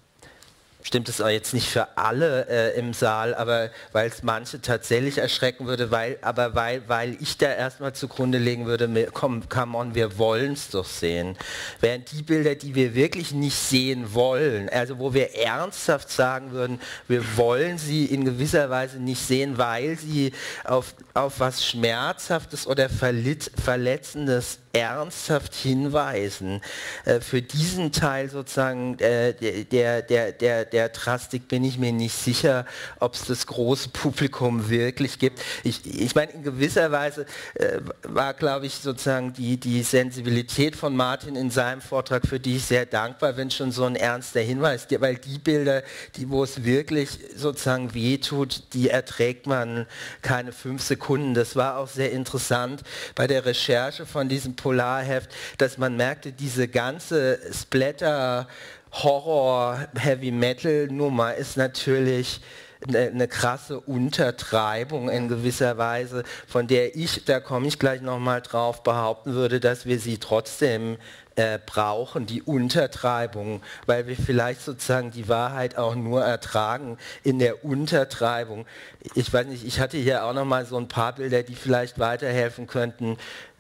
stimmt es auch jetzt nicht für alle äh, im Saal, aber weil es manche tatsächlich erschrecken würde, weil, aber weil, weil ich da erstmal zugrunde legen würde, komm, come on, wir wollen es doch sehen. Während die Bilder, die wir wirklich nicht sehen wollen, also wo wir ernsthaft sagen würden, wir wollen sie in gewisser Weise nicht sehen, weil sie auf, auf was Schmerzhaftes oder Verletzendes ernsthaft hinweisen. Äh, für diesen Teil sozusagen äh, der, der, der, der Drastik bin ich mir nicht sicher, ob es das große Publikum wirklich gibt. Ich, ich meine, in gewisser Weise äh, war, glaube ich, sozusagen die, die Sensibilität von Martin in seinem Vortrag, für die ich sehr dankbar bin, schon so ein ernster Hinweis, weil die Bilder, die, wo es wirklich sozusagen wehtut, die erträgt man keine fünf Sekunden. Das war auch sehr interessant bei der Recherche von diesem Polarheft, dass man merkte, diese ganze Splatter, Horror, Heavy Metal Nummer ist natürlich eine, eine krasse Untertreibung in gewisser Weise, von der ich, da komme ich gleich nochmal drauf, behaupten würde, dass wir sie trotzdem äh, brauchen, die Untertreibung, weil wir vielleicht sozusagen die Wahrheit auch nur ertragen in der Untertreibung. Ich weiß nicht, ich hatte hier auch nochmal so ein paar Bilder, die vielleicht weiterhelfen könnten.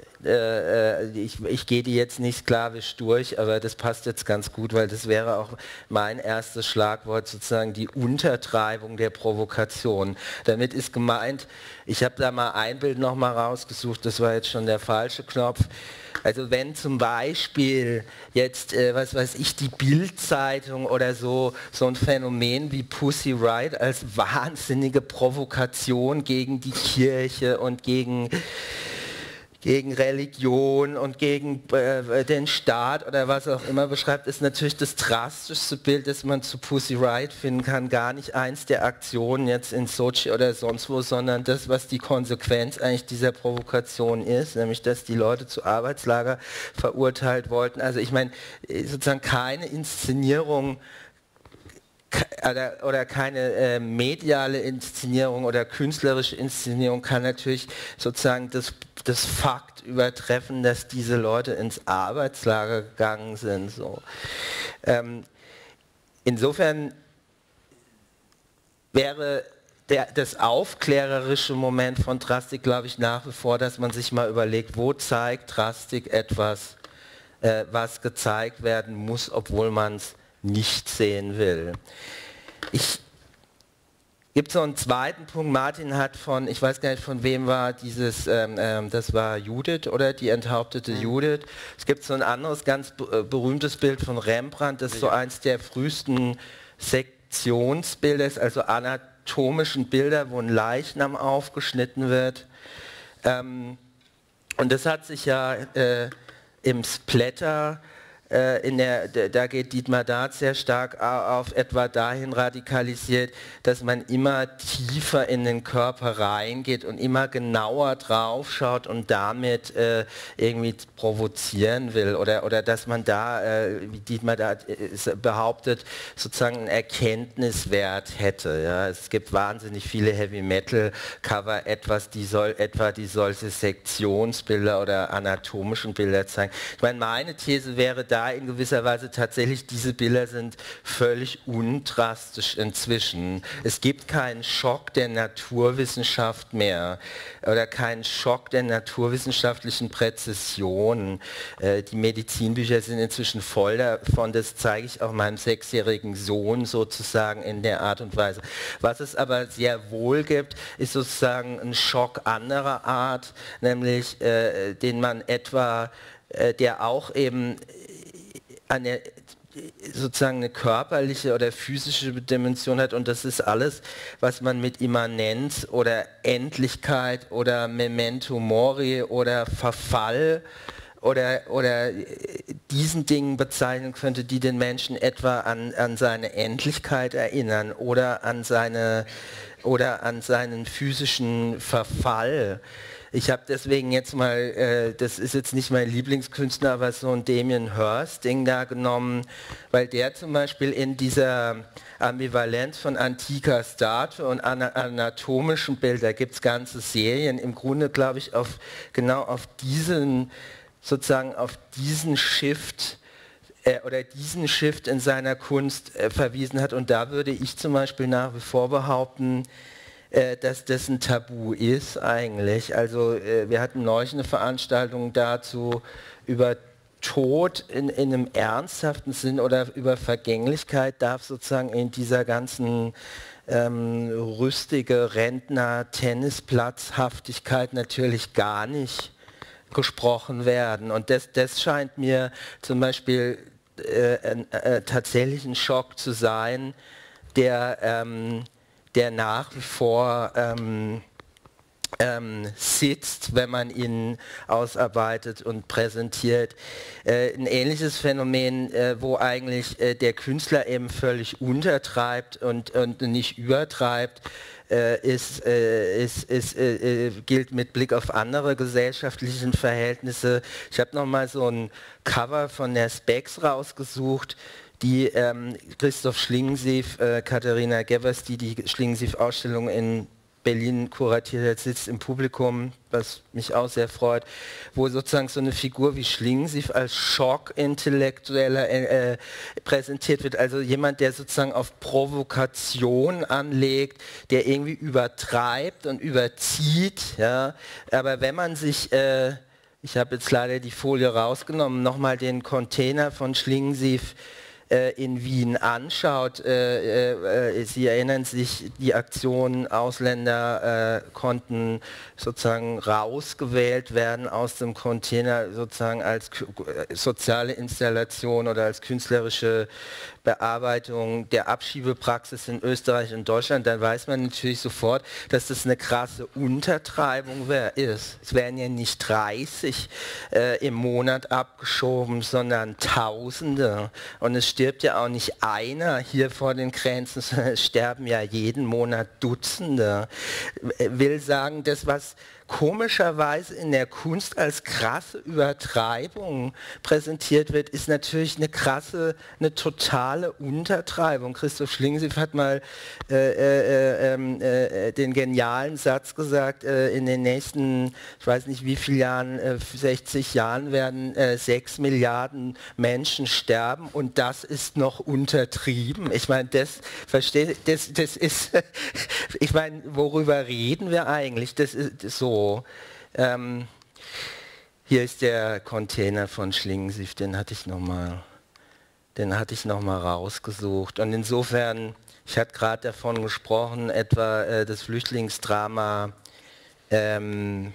Äh, ich, ich gehe die jetzt nicht sklavisch durch, aber das passt jetzt ganz gut, weil das wäre auch mein erstes Schlagwort, sozusagen die Untertreibung der Provokation. Damit ist gemeint, ich habe da mal ein Bild noch mal rausgesucht, das war jetzt schon der falsche Knopf. Also wenn zum Beispiel jetzt, äh, was weiß ich, die Bild-Zeitung oder so, so ein Phänomen wie Pussy Riot als wahnsinnige Provokation gegen die Kirche und gegen gegen Religion und gegen äh, den Staat oder was auch immer beschreibt, ist natürlich das drastischste Bild, das man zu Pussy Riot finden kann, gar nicht eins der Aktionen jetzt in Sochi oder sonst wo, sondern das, was die Konsequenz eigentlich dieser Provokation ist, nämlich dass die Leute zu Arbeitslager verurteilt wollten. Also ich meine, sozusagen keine Inszenierung Oder, oder keine äh, mediale Inszenierung oder künstlerische Inszenierung kann natürlich sozusagen das, das Fakt übertreffen, dass diese Leute ins Arbeitslager gegangen sind. So. Ähm, insofern wäre der, das aufklärerische Moment von Drastik, glaube ich, nach wie vor, dass man sich mal überlegt, wo zeigt Drastik etwas, äh, was gezeigt werden muss, obwohl man es nicht sehen will. Ich gibt so einen zweiten Punkt. Martin hat von, ich weiß gar nicht von wem war dieses, ähm, ähm, das war Judith oder die enthauptete mhm. Judith. Es gibt so ein anderes ganz be berühmtes Bild von Rembrandt, das ist so eins der frühesten Sektionsbilder ist, also anatomischen Bilder, wo ein Leichnam aufgeschnitten wird. Ähm, und das hat sich ja äh, im Splatter In der, da geht Dietmar Dart sehr stark auf etwa dahin radikalisiert, dass man immer tiefer in den Körper reingeht und immer genauer drauf schaut und damit äh, irgendwie provozieren will oder, oder dass man da, äh, wie Dietmar Dart behauptet, sozusagen einen Erkenntniswert hätte. Ja. Es gibt wahnsinnig viele Heavy-Metal-Cover, etwas, die soll, etwa die solche Sektionsbilder oder anatomischen Bilder zeigen. Ich meine, meine These wäre da, in gewisser Weise tatsächlich, diese Bilder sind völlig undrastisch inzwischen. Es gibt keinen Schock der Naturwissenschaft mehr oder keinen Schock der naturwissenschaftlichen Präzision. Äh, die Medizinbücher sind inzwischen voll davon, das zeige ich auch meinem sechsjährigen Sohn sozusagen in der Art und Weise. Was es aber sehr wohl gibt, ist sozusagen ein Schock anderer Art, nämlich äh, den man etwa, äh, der auch eben eine sozusagen eine körperliche oder physische Dimension hat, und das ist alles, was man mit Immanenz oder Endlichkeit oder Memento Mori oder Verfall oder, oder diesen Dingen bezeichnen könnte, die den Menschen etwa an, an seine Endlichkeit erinnern oder an, seine, oder an seinen physischen Verfall. Ich habe deswegen jetzt mal, äh, das ist jetzt nicht mein Lieblingskünstler, aber so ein Damien Hirst-Ding da genommen, weil der zum Beispiel in dieser Ambivalenz von antiker Statue und ana anatomischen Bild, da gibt es ganze Serien, im Grunde glaube ich auf, genau auf diesen, sozusagen auf diesen Shift äh, oder diesen Shift in seiner Kunst äh, verwiesen hat, und da würde ich zum Beispiel nach wie vor behaupten, dass das ein Tabu ist eigentlich. Also wir hatten neulich eine Veranstaltung dazu über Tod in, in einem ernsthaften Sinn oder über Vergänglichkeit darf sozusagen in dieser ganzen ähm, rüstige Rentner-Tennisplatzhaftigkeit natürlich gar nicht gesprochen werden. Und das, das scheint mir zum Beispiel äh, äh, tatsächlich ein Schock zu sein, der ähm, der nach wie vor ähm, ähm, sitzt, wenn man ihn ausarbeitet und präsentiert. Äh, ein ähnliches Phänomen, äh, wo eigentlich äh, der Künstler eben völlig untertreibt und, und nicht übertreibt, äh, ist, äh, ist, ist, äh, gilt mit Blick auf andere gesellschaftliche Verhältnisse. Ich habe nochmal so ein Cover von der Spex rausgesucht, die ähm, Christoph Schlingensief, äh, Katharina Gewers, die die Schlingensief-Ausstellung in Berlin kuratiert hat, sitzt im Publikum, was mich auch sehr freut, wo sozusagen so eine Figur wie Schlingensief als Schockintellektueller äh, präsentiert wird, also jemand, der sozusagen auf Provokation anlegt, der irgendwie übertreibt und überzieht, ja, aber wenn man sich, äh, ich habe jetzt leider die Folie rausgenommen, nochmal den Container von Schlingensief in Wien anschaut, äh, äh, Sie erinnern sich, die Aktion, Ausländer äh, konnten sozusagen rausgewählt werden aus dem Container, sozusagen als soziale Installation oder als künstlerische Bearbeitung der Abschiebepraxis in Österreich und Deutschland, dann weiß man natürlich sofort, dass das eine krasse Untertreibung wär, ist. Es werden ja nicht dreißig äh, im Monat abgeschoben, sondern Tausende. Und es stirbt ja auch nicht einer hier vor den Grenzen, sondern es sterben ja jeden Monat Dutzende. Will sagen, das, was komischerweise in der Kunst als krasse Übertreibung präsentiert wird, ist natürlich eine krasse, eine totale Untertreibung. Christoph Schlingensief hat mal äh, äh, äh, den genialen Satz gesagt, äh, in den nächsten, ich weiß nicht wie viele Jahren, äh, sechzig Jahren werden äh, sechs Milliarden Menschen sterben, und das ist noch untertrieben. Ich meine, das, versteht, das, das ist, ich meine, worüber reden wir eigentlich? Das ist so. Ähm, hier ist der Container von Schlingensief, den hatte ich noch mal, den hatte ich noch mal rausgesucht. Und insofern, ich hatte gerade davon gesprochen, etwa äh, das Flüchtlingsdrama ähm,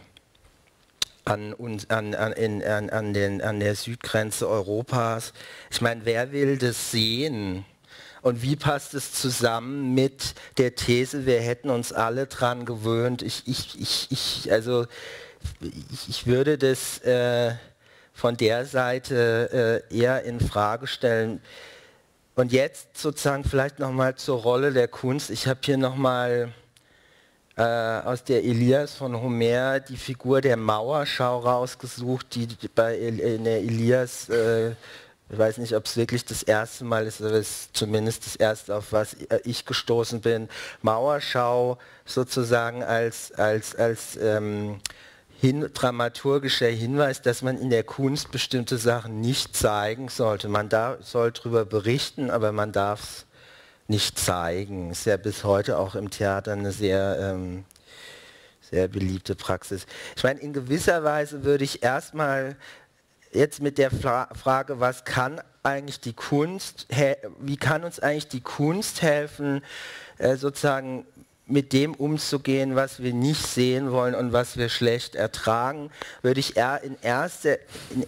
an, uns, an, an, in, an, an, den, an der Südgrenze Europas. Ich meine, wer will das sehen? Und wie passt es zusammen mit der These, wir hätten uns alle dran gewöhnt? Ich, ich, ich, ich, also, ich, ich würde das äh, von der Seite äh, eher in Frage stellen. Und jetzt sozusagen vielleicht nochmal zur Rolle der Kunst. Ich habe hier nochmal äh, aus der Ilias von Homer die Figur der Mauerschau rausgesucht, die bei in der Ilias, äh, ich weiß nicht, ob es wirklich das erste Mal ist, aber es ist zumindest das erste, auf was ich gestoßen bin. Mauerschau sozusagen als, als, als ähm, hin, dramaturgischer Hinweis, dass man in der Kunst bestimmte Sachen nicht zeigen sollte. Man da, soll darüber berichten, aber man darf es nicht zeigen. Ist ja bis heute auch im Theater eine sehr, ähm, sehr beliebte Praxis. Ich meine, in gewisser Weise würde ich erstmal jetzt mit der Fra Frage, was kann eigentlich die Kunst, wie kann uns eigentlich die Kunst helfen, äh, sozusagen mit dem umzugehen, was wir nicht sehen wollen und was wir schlecht ertragen, würde ich eher in erster, in,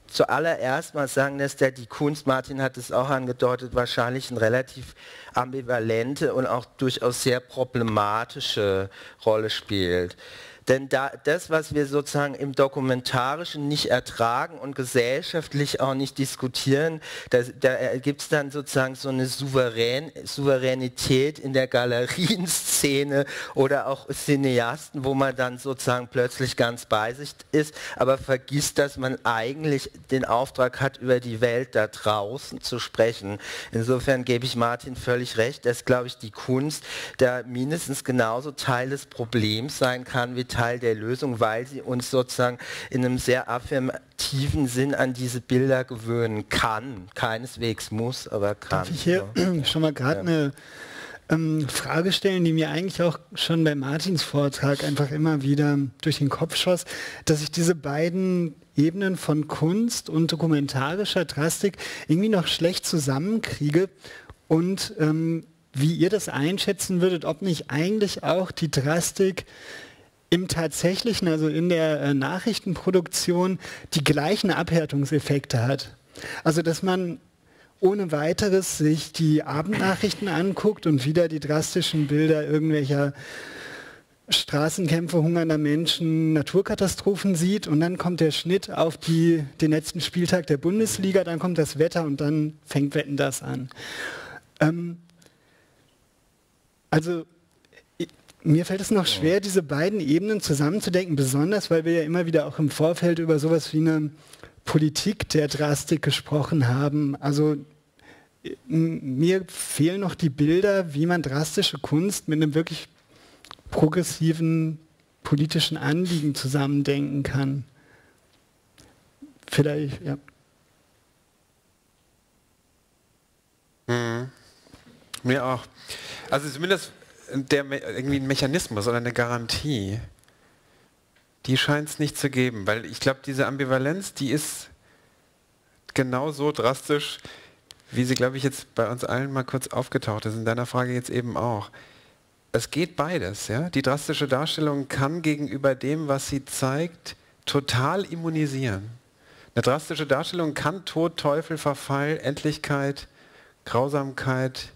zuallererst mal sagen, dass der die Kunst, Martin hat es auch angedeutet, wahrscheinlich eine relativ ambivalente und auch durchaus sehr problematische Rolle spielt. Denn da, das, was wir sozusagen im Dokumentarischen nicht ertragen und gesellschaftlich auch nicht diskutieren, da, da gibt es dann sozusagen so eine Souverän, Souveränität in der Galerienszene oder auch Cineasten, wo man dann sozusagen plötzlich ganz bei sich ist, aber vergisst, dass man eigentlich den Auftrag hat, über die Welt da draußen zu sprechen. Insofern gebe ich Martin völlig recht, dass, glaube ich, die Kunst da mindestens genauso Teil des Problems sein kann wie Teil der Lösung, weil sie uns sozusagen in einem sehr affirmativen Sinn an diese Bilder gewöhnen kann. Keineswegs muss, aber kann. Darf ich hier ja. schon mal gerade ja. eine ähm, Frage stellen, die mir eigentlich auch schon bei Martins Vortrag einfach immer wieder durch den Kopf schoss, dass ich diese beiden Ebenen von Kunst und dokumentarischer Drastik irgendwie noch schlecht zusammenkriege und ähm, wie ihr das einschätzen würdet, ob nicht eigentlich auch die Drastik im tatsächlichen, also in der äh, Nachrichtenproduktion, die gleichen Abhärtungseffekte hat. Also dass man ohne weiteres sich die Abendnachrichten anguckt und wieder die drastischen Bilder irgendwelcher Straßenkämpfe, hungernder Menschen, Naturkatastrophen sieht und dann kommt der Schnitt auf die, den letzten Spieltag der Bundesliga, dann kommt das Wetter und dann fängt Wetten das an. Ähm, also mir fällt es noch schwer, diese beiden Ebenen zusammenzudenken, besonders weil wir ja immer wieder auch im Vorfeld über sowas wie eine Politik der Drastik gesprochen haben. Also mir fehlen noch die Bilder, wie man drastische Kunst mit einem wirklich progressiven politischen Anliegen zusammendenken kann. Vielleicht, ja. Mhm. Mir auch. Also zumindest der irgendwie ein Mechanismus oder eine Garantie, die scheint es nicht zu geben, weil ich glaube, diese Ambivalenz, die ist genauso drastisch, wie sie, glaube ich, jetzt bei uns allen mal kurz aufgetaucht ist, in deiner Frage jetzt eben auch. Es geht beides, ja. Die drastische Darstellung kann gegenüber dem, was sie zeigt, total immunisieren. Eine drastische Darstellung kann Tod, Teufel, Verfall, Endlichkeit, Grausamkeit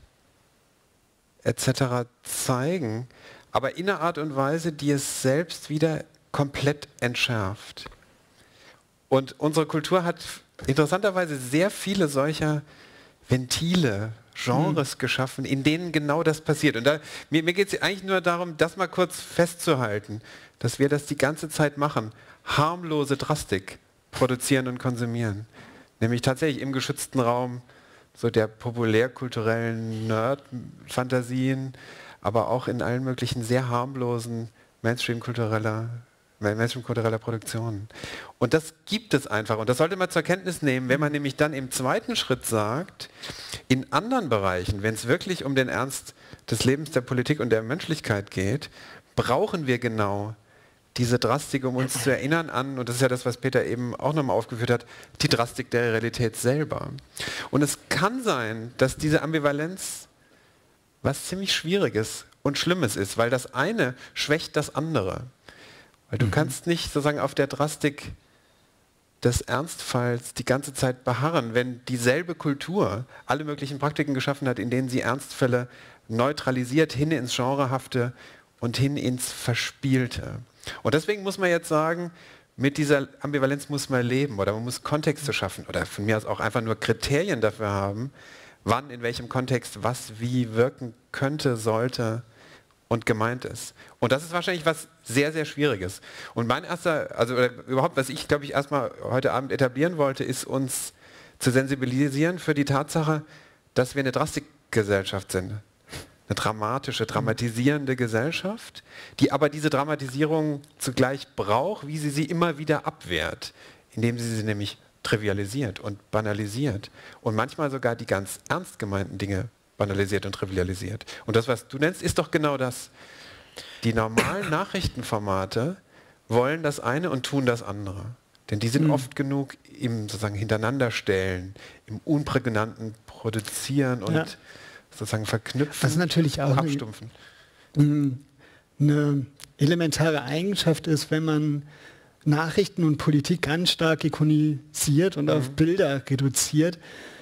et cetera zeigen, aber in einer Art und Weise, die es selbst wieder komplett entschärft. Und unsere Kultur hat interessanterweise sehr viele solcher Ventile, Genres hm. geschaffen, in denen genau das passiert. Und da, mir, mir geht es eigentlich nur darum, das mal kurz festzuhalten, dass wir das die ganze Zeit machen. Harmlose Drastik produzieren und konsumieren. Nämlich tatsächlich im geschützten Raum so der populärkulturellen Nerd-Fantasien, aber auch in allen möglichen sehr harmlosen Mainstream-kultureller Mainstream-kultureller Produktionen. Und das gibt es einfach. Und das sollte man zur Kenntnis nehmen, wenn man nämlich dann im zweiten Schritt sagt, in anderen Bereichen, wenn es wirklich um den Ernst des Lebens, der Politik und der Menschlichkeit geht, brauchen wir genau diese Drastik, um uns zu erinnern an, und das ist ja das, was Peter eben auch nochmal aufgeführt hat, die Drastik der Realität selber. Und es kann sein, dass diese Ambivalenz was ziemlich Schwieriges und Schlimmes ist, weil das eine schwächt das andere. Weil du mhm. kannst nicht sozusagen auf der Drastik des Ernstfalls die ganze Zeit beharren, wenn dieselbe Kultur alle möglichen Praktiken geschaffen hat, in denen sie Ernstfälle neutralisiert hin ins Genrehafte und hin ins Verspielte. Und deswegen muss man jetzt sagen, mit dieser Ambivalenz muss man leben oder man muss Kontexte schaffen oder von mir aus auch einfach nur Kriterien dafür haben, wann, in welchem Kontext, was, wie wirken könnte, sollte und gemeint ist. Und das ist wahrscheinlich was sehr, sehr Schwieriges. Und mein erster, also überhaupt, was ich, glaube ich, erstmal heute Abend etablieren wollte, ist uns zu sensibilisieren für die Tatsache, dass wir eine Drastikgesellschaft sind. Eine dramatische, dramatisierende Gesellschaft, die aber diese Dramatisierung zugleich braucht, wie sie sie immer wieder abwehrt, indem sie sie nämlich trivialisiert und banalisiert und manchmal sogar die ganz ernst gemeinten Dinge banalisiert und trivialisiert. Und das, was du nennst, ist doch genau das. Die normalen Nachrichtenformate wollen das eine und tun das andere. Denn die sind mhm. oft genug im sozusagen Hintereinanderstellen, im unprägnanten Produzieren und ja. sozusagen verknüpfen, was natürlich auch abstumpfen. Eine, eine elementare Eigenschaft ist, wenn man Nachrichten und Politik ganz stark ikonisiert und mhm. auf Bilder reduziert.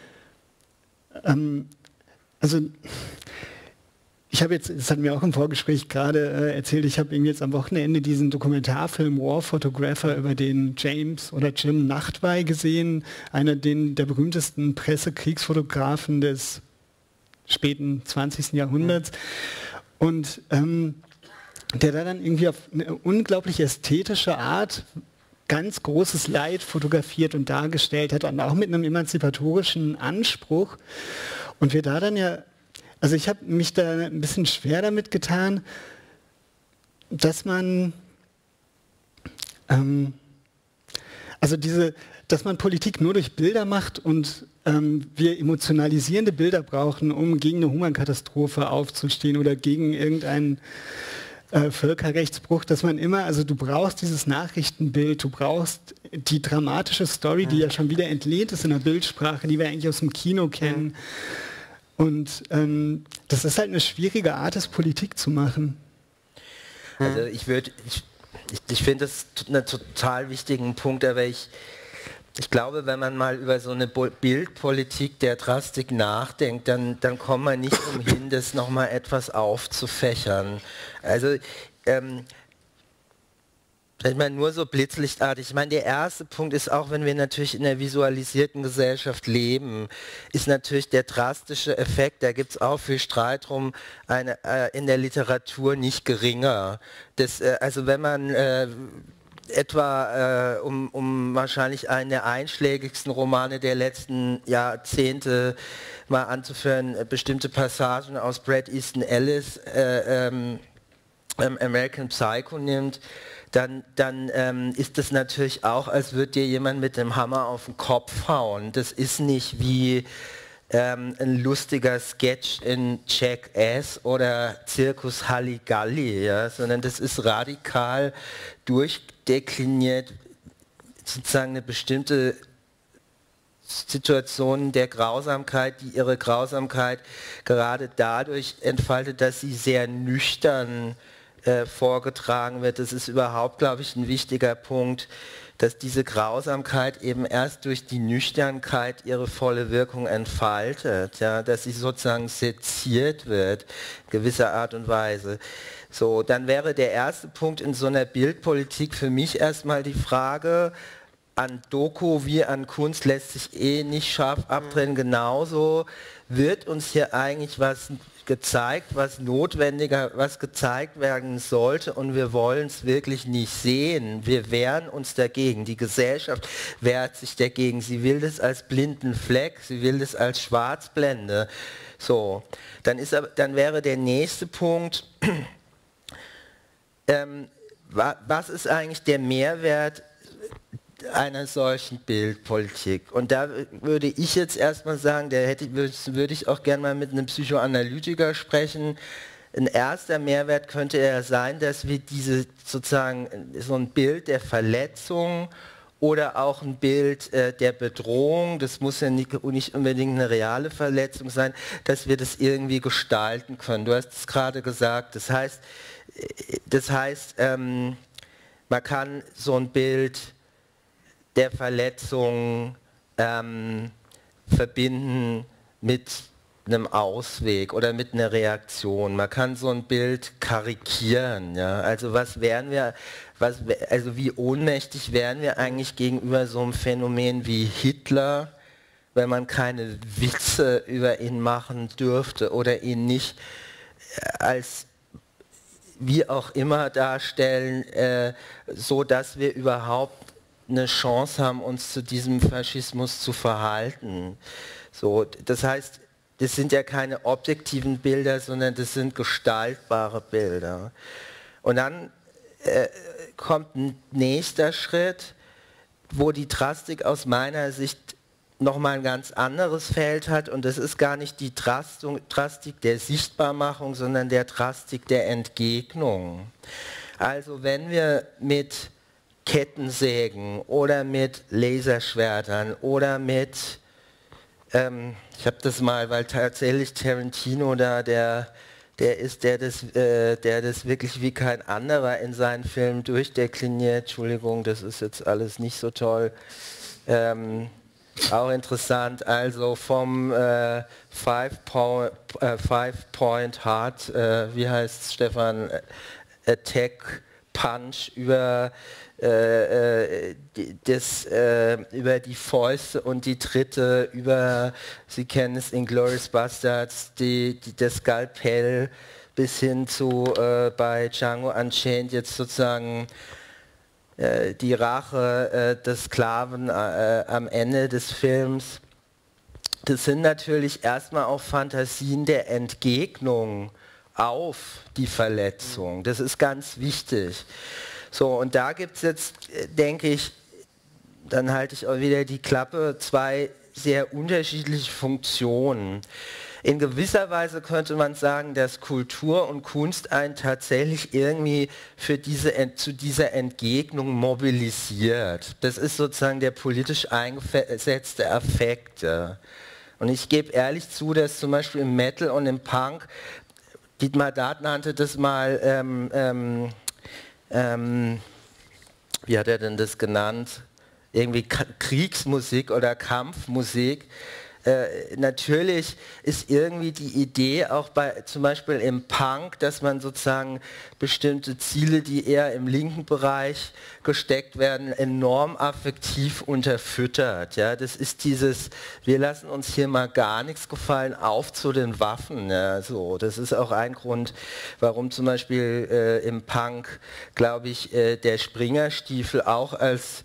Ähm, also ich habe jetzt, das hatten wir auch im Vorgespräch gerade äh, erzählt, ich habe jetzt am Wochenende diesen Dokumentarfilm War Photographer über den James oder Jim Nachtwey gesehen, einer den, der berühmtesten Pressekriegsfotografen des späten zwanzigsten Jahrhunderts. Und ähm, der da dann irgendwie auf eine unglaublich ästhetische Art ganz großes Leid fotografiert und dargestellt hat und auch mit einem emanzipatorischen Anspruch. Und wir da dann ja, also ich habe mich da ein bisschen schwer damit getan, dass man, ähm, also diese, dass man Politik nur durch Bilder macht und ähm, wir emotionalisierende Bilder brauchen, um gegen eine Hungerkatastrophe aufzustehen oder gegen irgendeinen äh, Völkerrechtsbruch, dass man immer, also du brauchst dieses Nachrichtenbild, du brauchst die dramatische Story, die ja schon wieder entlehnt ist in der Bildsprache, die wir eigentlich aus dem Kino kennen. Und ähm, das ist halt eine schwierige Art, es Politik zu machen. Also ich würde, ich, ich, ich finde das einen total wichtigen Punkt, aber ich Ich glaube, wenn man mal über so eine Bildpolitik der Drastik nachdenkt, dann, dann kommt man nicht umhin, das nochmal etwas aufzufächern. Also, ähm, ich meine, nur so blitzlichtartig. Ich meine, der erste Punkt ist auch, wenn wir natürlich in einer visualisierten Gesellschaft leben, ist natürlich der drastische Effekt, da gibt es auch viel Streit drum, eine, äh, in der Literatur nicht geringer. Das, äh, also wenn man äh, etwa, äh, um, um wahrscheinlich einen der einschlägigsten Romane der letzten Jahrzehnte mal anzuführen, äh, bestimmte Passagen aus Bret Easton Ellis, äh, ähm, American Psycho nimmt, dann, dann ähm, ist das natürlich auch, als würde dir jemand mit dem Hammer auf den Kopf hauen. Das ist nicht wie ähm, ein lustiger Sketch in Jackass oder Zirkus Halligalli, ja, sondern das ist radikal durchdekliniert, sozusagen eine bestimmte Situation der Grausamkeit, die ihre Grausamkeit gerade dadurch entfaltet, dass sie sehr nüchtern äh, vorgetragen wird. Das ist überhaupt, glaube ich, ein wichtiger Punkt, dass diese Grausamkeit eben erst durch die Nüchternkeit ihre volle Wirkung entfaltet, ja, dass sie sozusagen seziert wird, in gewisser Art und Weise. So, dann wäre der erste Punkt in so einer Bildpolitik für mich erstmal die Frage, an Doku wie an Kunst lässt sich eh nicht scharf abtrennen, genauso wird uns hier eigentlich was gezeigt, was notwendiger, was gezeigt werden sollte und wir wollen es wirklich nicht sehen. Wir wehren uns dagegen. Die Gesellschaft wehrt sich dagegen. Sie will das als blinden Fleck, sie will das als Schwarzblende. So, dann, ist, dann wäre der nächste Punkt, ähm, wa, was ist eigentlich der Mehrwert einer solchen Bildpolitik? Und da würde ich jetzt erstmal sagen, da hätte, würde ich auch gerne mal mit einem Psychoanalytiker sprechen. Ein erster Mehrwert könnte ja sein, dass wir diese sozusagen so ein Bild der Verletzung oder auch ein Bild äh, der Bedrohung, das muss ja nicht, nicht unbedingt eine reale Verletzung sein, dass wir das irgendwie gestalten können. Du hast es gerade gesagt, das heißt, das heißt ähm, man kann so ein Bild der Verletzung ähm, verbinden mit einem Ausweg oder mit einer Reaktion. Man kann so ein Bild karikieren. Ja? Also was wären wir, was, also wie ohnmächtig wären wir eigentlich gegenüber so einem Phänomen wie Hitler, wenn man keine Witze über ihn machen dürfte oder ihn nicht als wie auch immer darstellen, äh, so dass wir überhaupt eine Chance haben, uns zu diesem Faschismus zu verhalten. So, das heißt, das sind ja keine objektiven Bilder, sondern das sind gestaltbare Bilder. Und dann äh, kommt ein nächster Schritt, wo die Drastik aus meiner Sicht nochmal ein ganz anderes Feld hat und das ist gar nicht die Drastung, Drastik der Sichtbarmachung, sondern der Drastik der Entgegnung. Also wenn wir mit Kettensägen oder mit Laserschwertern oder mit, ähm, ich habe das mal, weil tatsächlich Tarantino da der, der ist, der das, äh, der das wirklich wie kein anderer in seinen Filmen durchdekliniert. Entschuldigung, das ist jetzt alles nicht so toll. Ähm, auch interessant, also vom äh, Five-Point äh, Five-Point Heart, äh, wie heißt Stefan, Attack Punch über äh, die, das, äh, über die Fäuste und die Tritte, über, Sie kennen es, Inglourious Basterds, die, die, das Skalpell bis hin zu äh, bei Django Unchained jetzt sozusagen äh, die Rache äh, des Sklaven äh, am Ende des Films. Das sind natürlich erstmal auch Fantasien der Entgegnung auf die Verletzung. Das ist ganz wichtig. So, und da gibt es jetzt, denke ich, dann halte ich auch wieder die Klappe, zwei sehr unterschiedliche Funktionen. In gewisser Weise könnte man sagen, dass Kultur und Kunst einen tatsächlich irgendwie für diese, zu dieser Entgegnung mobilisiert. Das ist sozusagen der politisch eingesetzte Affekt. Und ich gebe ehrlich zu, dass zum Beispiel im Metal und im Punk, Dietmar Dart nannte das mal, ähm, ähm, ähm, wie hat er denn das genannt? Irgendwie K- Kriegsmusik oder Kampfmusik. Äh, natürlich ist irgendwie die Idee auch bei zum Beispiel im Punk, dass man sozusagen bestimmte Ziele, die eher im linken Bereich gesteckt werden, enorm affektiv unterfüttert. Ja? Das ist dieses, wir lassen uns hier mal gar nichts gefallen, auf zu den Waffen. Ja? So, das ist auch ein Grund, warum zum Beispiel äh, im Punk, glaube ich, äh, der Springerstiefel auch als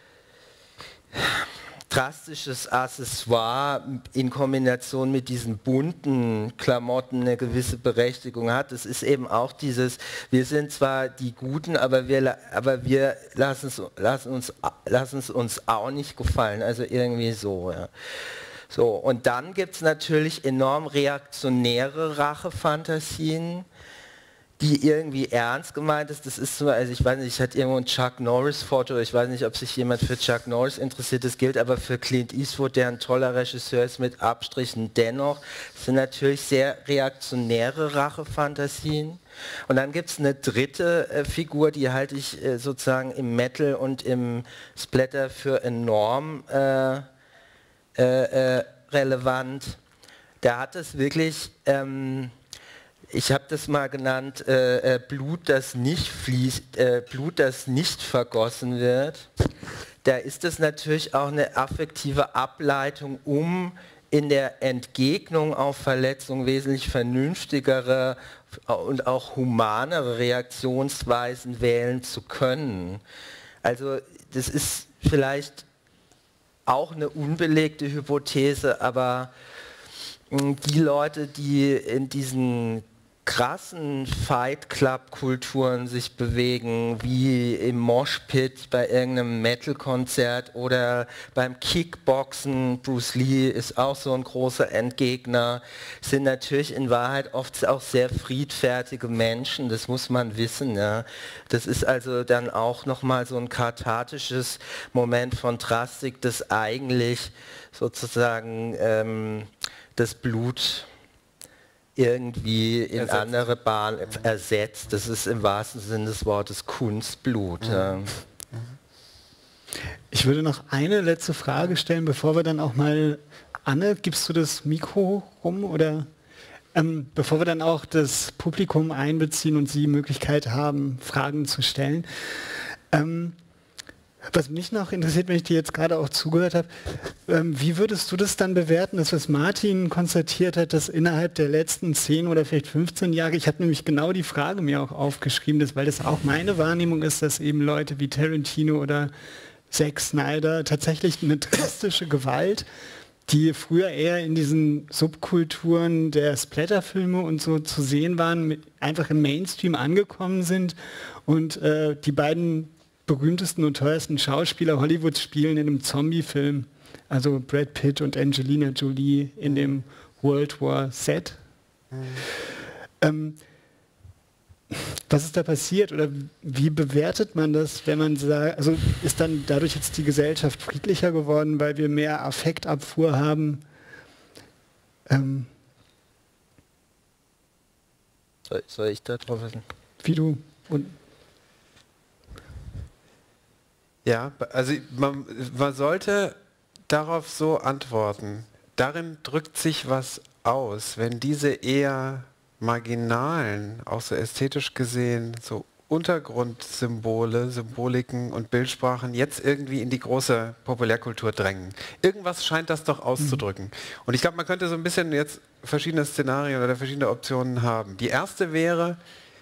drastisches Accessoire in Kombination mit diesen bunten Klamotten eine gewisse Berechtigung hat. Es ist eben auch dieses, wir sind zwar die Guten, aber wir, aber wir lassen es, lassen uns, lassen es uns auch nicht gefallen. Also irgendwie so. Ja. So, und dann gibt es natürlich enorm reaktionäre Rachefantasien, die irgendwie ernst gemeint ist. Das ist so, also ich weiß nicht, ich hatte irgendwo ein Chuck Norris-Foto, ich weiß nicht, ob sich jemand für Chuck Norris interessiert, das gilt aber für Clint Eastwood, der ein toller Regisseur ist mit Abstrichen. Dennoch sind natürlich sehr reaktionäre Rachefantasien. Und dann gibt es eine dritte äh, Figur, die halte ich äh, sozusagen im Metal und im Splatter für enorm äh, äh, äh, relevant. Da hat es wirklich ähm, ich habe das mal genannt, äh, äh, Blut, das nicht fließt, äh, Blut, das nicht vergossen wird. Da ist es natürlich auch eine affektive Ableitung, um in der Entgegnung auf Verletzung wesentlich vernünftigere und auch humanere Reaktionsweisen wählen zu können. Also das ist vielleicht auch eine unbelegte Hypothese, aber mh, die Leute, die in diesen krassen Fight-Club-Kulturen sich bewegen, wie im Moshpit bei irgendeinem Metal-Konzert oder beim Kickboxen, Bruce Lee ist auch so ein großer Entgegner, sind natürlich in Wahrheit oft auch sehr friedfertige Menschen, das muss man wissen. Ja. Das ist also dann auch nochmal so ein kathartisches Moment von Drastik, das eigentlich sozusagen ähm, das Blut irgendwie in ersetzt. andere Bahnen ersetzt. Das ist im wahrsten Sinne des Wortes Kunstblut. Mhm. Ja. Ich würde noch eine letzte Frage stellen, bevor wir dann auch mal, Anne, gibst du das Mikro rum oder ähm, bevor wir dann auch das Publikum einbeziehen und sie die Möglichkeit haben, Fragen zu stellen. Ähm, Was mich noch interessiert, wenn ich dir jetzt gerade auch zugehört habe, ähm, wie würdest du das dann bewerten, dass was Martin konstatiert hat, dass innerhalb der letzten zehn oder vielleicht fünfzehn Jahre, ich habe nämlich genau die Frage mir auch aufgeschrieben, dass, weil das auch meine Wahrnehmung ist, dass eben Leute wie Tarantino oder Zack Snyder tatsächlich eine drastische Gewalt, die früher eher in diesen Subkulturen der Splatterfilme und so zu sehen waren, mit, einfach im Mainstream angekommen sind und äh, die beiden berühmtesten und teuersten Schauspieler Hollywoods spielen in einem Zombie-Film. Also Brad Pitt und Angelina Jolie in dem World War Z. Mhm. Ähm, was ist da passiert oder wie bewertet man das, wenn man sagt, also ist dann dadurch jetzt die Gesellschaft friedlicher geworden, weil wir mehr Affektabfuhr haben? Ähm, Soll, soll ich da drauf wissen? Wie du und Ja, also man, man sollte darauf so antworten. Darin drückt sich was aus, wenn diese eher marginalen, auch so ästhetisch gesehen, so Untergrundsymbole, Symboliken und Bildsprachen jetzt irgendwie in die große Populärkultur drängen. Irgendwas scheint das doch auszudrücken. Und ich glaube, man könnte so ein bisschen jetzt verschiedene Szenarien oder verschiedene Optionen haben. Die erste wäre,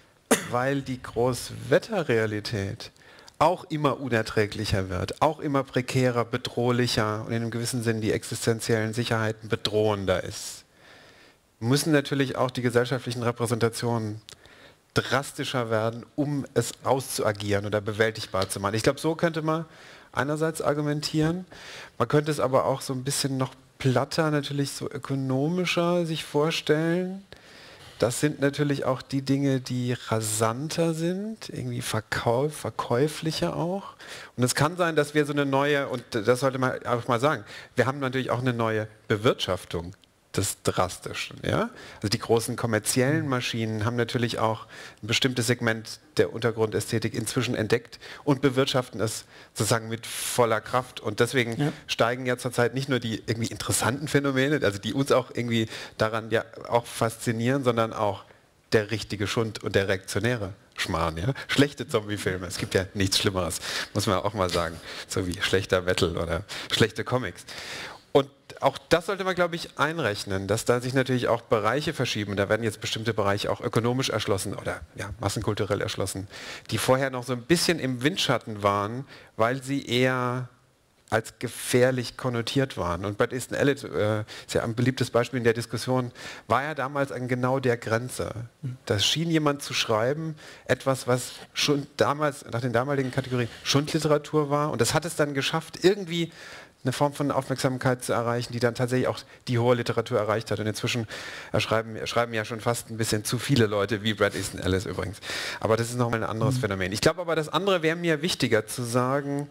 weil die Großwetterrealität auch immer unerträglicher wird, auch immer prekärer, bedrohlicher und in einem gewissen Sinn die existenziellen Sicherheiten bedrohender ist, müssen natürlich auch die gesellschaftlichen Repräsentationen drastischer werden, um es auszuagieren oder bewältigbar zu machen. Ich glaube, so könnte man einerseits argumentieren, man könnte es aber auch so ein bisschen noch platter, natürlich so ökonomischer sich vorstellen. Das sind natürlich auch die Dinge, die rasanter sind, irgendwie verkauf, verkäuflicher auch. Und es kann sein, dass wir so eine neue, und das sollte man auch mal sagen, wir haben natürlich auch eine neue Bewirtschaftung des Drastischen. Ja? Also die großen kommerziellen Maschinen haben natürlich auch ein bestimmtes Segment der Untergrundästhetik inzwischen entdeckt und bewirtschaften es sozusagen mit voller Kraft. Und deswegen ja. steigen ja zurzeit nicht nur die irgendwie interessanten Phänomene, also die uns auch irgendwie daran ja auch faszinieren, sondern auch der richtige Schund und der reaktionäre Schmarrn. Ja? Schlechte Zombie-Filme, es gibt ja nichts Schlimmeres, muss man auch mal sagen. So wie schlechter Metal oder schlechte Comics. Und auch das sollte man, glaube ich, einrechnen, dass da sich natürlich auch Bereiche verschieben. Da werden jetzt bestimmte Bereiche auch ökonomisch erschlossen oder ja, massenkulturell erschlossen, die vorher noch so ein bisschen im Windschatten waren, weil sie eher als gefährlich konnotiert waren. Und Bret Easton Ellis, äh, ist ja ein beliebtes Beispiel in der Diskussion, war ja damals an genau der Grenze. Da schien jemand zu schreiben, etwas, was schon damals, nach den damaligen Kategorien, Schundliteratur war. Und das hat es dann geschafft, irgendwie eine Form von Aufmerksamkeit zu erreichen, die dann tatsächlich auch die hohe Literatur erreicht hat. Und inzwischen erschreiben, erschreiben ja schon fast ein bisschen zu viele Leute, wie Bret Easton Ellis übrigens. Aber das ist nochmal ein anderes mhm. Phänomen. Ich glaube aber, das andere wäre mir wichtiger zu sagen,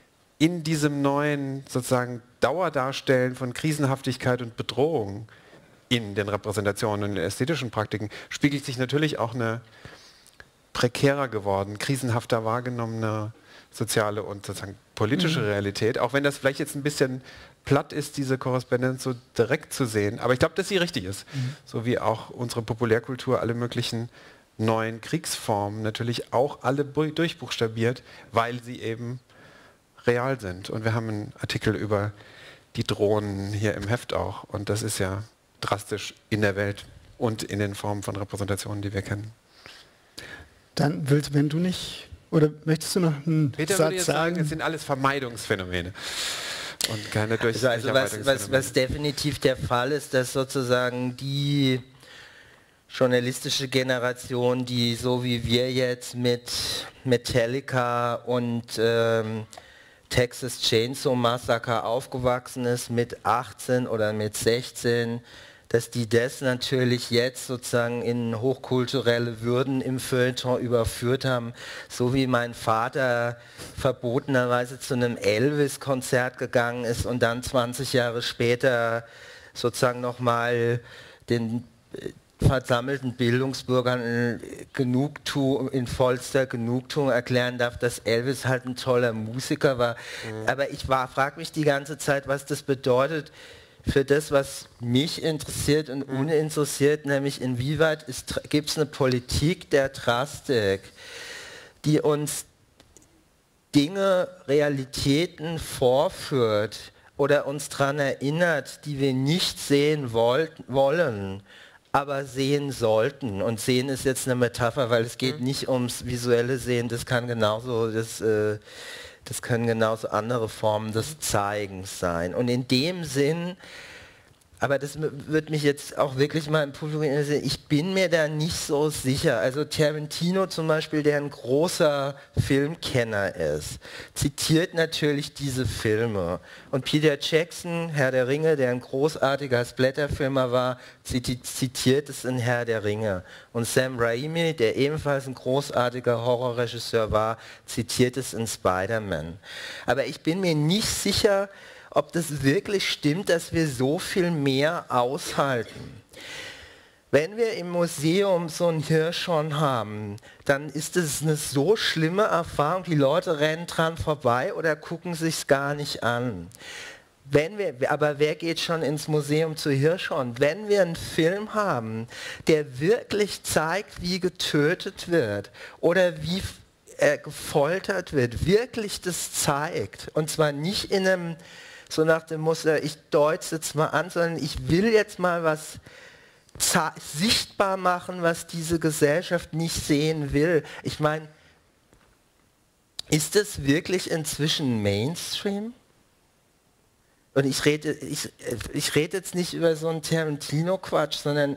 in diesem neuen sozusagen Dauerdarstellen von Krisenhaftigkeit und Bedrohung in den Repräsentationen und den ästhetischen Praktiken spiegelt sich natürlich auch eine prekärer geworden, krisenhafter wahrgenommene soziale und sozusagen politische mhm. Realität, auch wenn das vielleicht jetzt ein bisschen platt ist, diese Korrespondenz so direkt zu sehen. Aber ich glaube, dass sie richtig ist. Mhm. So wie auch unsere Populärkultur alle möglichen neuen Kriegsformen natürlich auch alle durchbuchstabiert, weil sie eben real sind. Und wir haben einen Artikel über die Drohnen hier im Heft auch. Und das ist ja drastisch in der Welt und in den Formen von Repräsentationen, die wir kennen. Dann willst, wenn du nicht, oder möchtest du noch einen Peter Satz würde jetzt sagen? sagen, es sind alles Vermeidungsphänomene und keine durch also, also was, was, was definitiv der Fall ist, dass sozusagen die journalistische Generation, die so wie wir jetzt mit Metallica und ähm, Texas Chainsaw Massacre aufgewachsen ist mit achtzehn oder mit sechzehn, dass die das natürlich jetzt sozusagen in hochkulturelle Würden im Feuilleton überführt haben, so wie mein Vater verbotenerweise zu einem Elvis-Konzert gegangen ist und dann zwanzig Jahre später sozusagen nochmal den versammelten Bildungsbürgern Genugtuung, in vollster Genugtuung erklären darf, dass Elvis halt ein toller Musiker war. Mhm. Aber ich frage mich die ganze Zeit, was das bedeutet für das, was mich interessiert und mhm. uninteressiert, nämlich inwieweit gibt es eine Politik der Drastik, die uns Dinge, Realitäten vorführt oder uns daran erinnert, die wir nicht sehen wollt, wollen, aber sehen sollten. Und sehen ist jetzt eine Metapher, weil es geht mhm. nicht ums visuelle Sehen, das kann genauso, das, äh, das können genauso andere Formen des Zeigens sein. Und in dem Sinn, aber das wird mich jetzt auch wirklich mal im Publikum interessieren, ich bin mir da nicht so sicher. Also Tarantino zum Beispiel, der ein großer Filmkenner ist, zitiert natürlich diese Filme. Und Peter Jackson, Herr der Ringe, der ein großartiger Splatterfilmer war, zitiert es in Herr der Ringe. Und Sam Raimi, der ebenfalls ein großartiger Horrorregisseur war, zitiert es in Spider-Man. Aber ich bin mir nicht sicher, ob das wirklich stimmt, dass wir so viel mehr aushalten. Wenn wir im Museum so ein Hirschhorn haben, dann ist es eine so schlimme Erfahrung, die Leute rennen dran vorbei oder gucken sich gar nicht an. Wenn wir, aber wer geht schon ins Museum zu Hirschhorn? Wenn wir einen Film haben, der wirklich zeigt, wie getötet wird oder wie äh, gefoltert wird, wirklich das zeigt, und zwar nicht in einem, so nach dem Muster, ich deute es jetzt mal an, sondern ich will jetzt mal was sichtbar machen, was diese Gesellschaft nicht sehen will. Ich meine, ist das wirklich inzwischen Mainstream? Und ich rede, ich, ich rede jetzt nicht über so einen Tarantino-Quatsch, sondern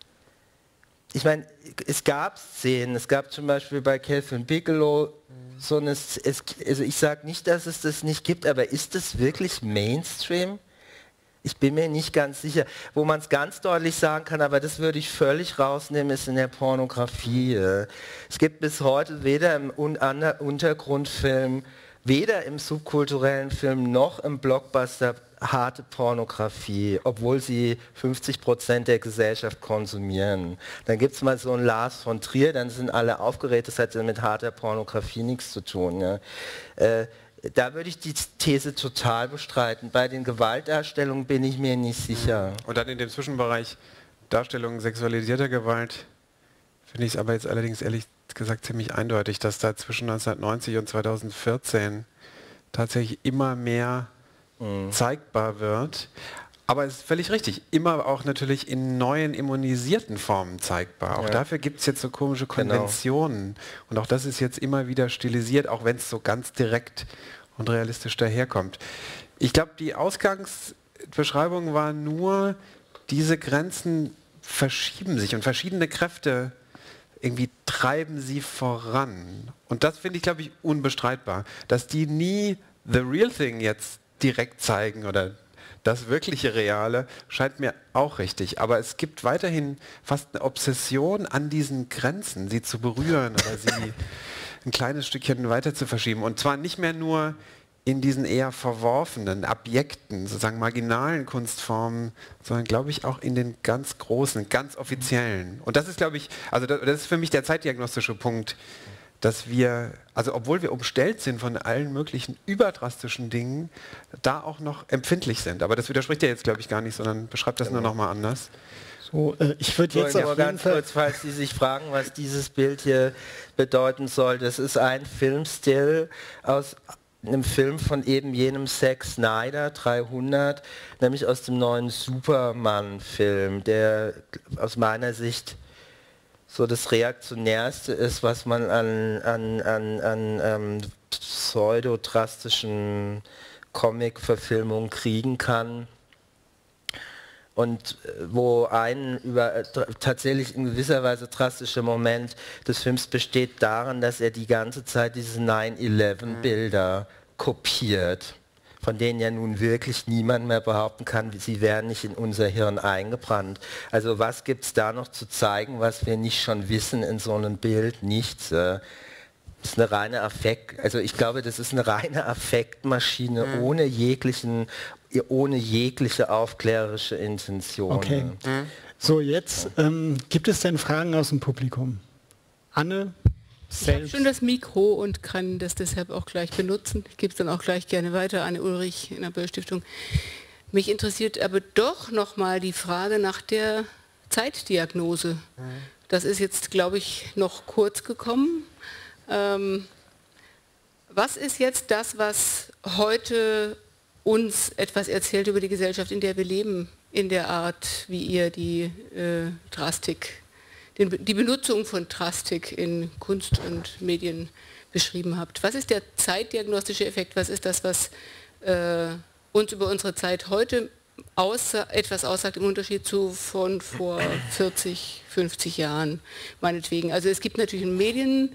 ich meine, es gab Szenen, es gab zum Beispiel bei Catherine Bigelow so eine, es, also ich sage nicht, dass es das nicht gibt, aber ist das wirklich Mainstream? Ich bin mir nicht ganz sicher. Wo man es ganz deutlich sagen kann, aber das würde ich völlig rausnehmen, ist in der Pornografie. Es gibt bis heute weder im Untergrundfilm, weder im subkulturellen Film noch im Blockbuster harte Pornografie, obwohl sie fünfzig Prozent der Gesellschaft konsumieren. Dann gibt es mal so einen Lars von Trier, dann sind alle aufgeregt, das hat mit harter Pornografie nichts zu tun. Ja. Äh, Da würde ich die These total bestreiten. Bei den Gewaltdarstellungen bin ich mir nicht sicher. Und dann in dem Zwischenbereich Darstellungen sexualisierter Gewalt finde ich es aber jetzt allerdings ehrlich gesagt ziemlich eindeutig, dass da zwischen neunzehnhundertneunzig und zweitausendvierzehn tatsächlich immer mehr mhm. zeigbar wird. Aber es ist völlig richtig, immer auch natürlich in neuen immunisierten Formen zeigbar. Auch ja. dafür gibt es jetzt so komische Konventionen. Genau. Und auch das ist jetzt immer wieder stilisiert, auch wenn es so ganz direkt und realistisch daherkommt. Ich glaube, die Ausgangsbeschreibung war nur, diese Grenzen verschieben sich und verschiedene Kräfte irgendwie treiben sie voran. Und das finde ich, glaube ich, unbestreitbar. Dass die nie the real thing jetzt direkt zeigen oder das wirkliche Reale, scheint mir auch richtig. Aber es gibt weiterhin fast eine Obsession an diesen Grenzen, sie zu berühren oder sie ein kleines Stückchen weiter zu verschieben. Und zwar nicht mehr nur in diesen eher verworfenen, abjekten, sozusagen marginalen Kunstformen, sondern, glaube ich, auch in den ganz großen, ganz offiziellen. Und das ist, glaube ich, also das, das ist für mich der zeitdiagnostische Punkt, dass wir, also obwohl wir umstellt sind von allen möglichen überdrastischen Dingen, da auch noch empfindlich sind. Aber das widerspricht ja jetzt, glaube ich, gar nicht, sondern beschreibt das genau. nur noch mal anders. So, äh, ich würde jetzt aber ganz kurz, falls Sie sich fragen, was dieses Bild hier bedeuten soll, das ist ein Filmstill aus einem Film von eben jenem Zack Snyder, dreihundert, nämlich aus dem neuen Superman-Film, der aus meiner Sicht so das Reaktionärste ist, was man an, an, an, an ähm, pseudodrastischen Comic-Verfilmungen kriegen kann. Und wo ein über, äh, tatsächlich in gewisser Weise drastischer Moment des Films besteht darin, dass er die ganze Zeit diese nine eleven Bilder kopiert, von denen ja nun wirklich niemand mehr behaupten kann, sie wären nicht in unser Hirn eingebrannt. Also was gibt es da noch zu zeigen, was wir nicht schon wissen in so einem Bild? Nichts. Das ist eine reine Affekt, also ich glaube, das ist eine reine Affektmaschine mhm. ohne jeglichen, ohne jegliche aufklärerische Intention. Okay. Mhm. So, jetzt ähm, gibt es denn Fragen aus dem Publikum? Anne? Ich habe schon das Mikro und kann das deshalb auch gleich benutzen. Ich gebe es dann auch gleich gerne weiter an Ulrich in der Böll-Stiftung. Mich interessiert aber doch nochmal die Frage nach der Zeitdiagnose. Das ist jetzt, glaube ich, noch kurz gekommen. Ähm, was ist jetzt das, was heute uns etwas erzählt über die Gesellschaft, in der wir leben, in der Art, wie ihr die äh, Drastik Den, die Benutzung von Drastik in Kunst und Medien beschrieben habt. Was ist der zeitdiagnostische Effekt? Was ist das, was äh, uns über unsere Zeit heute aussa etwas aussagt im Unterschied zu von vor vierzig, fünfzig Jahren, meinetwegen? Also es gibt natürlich einen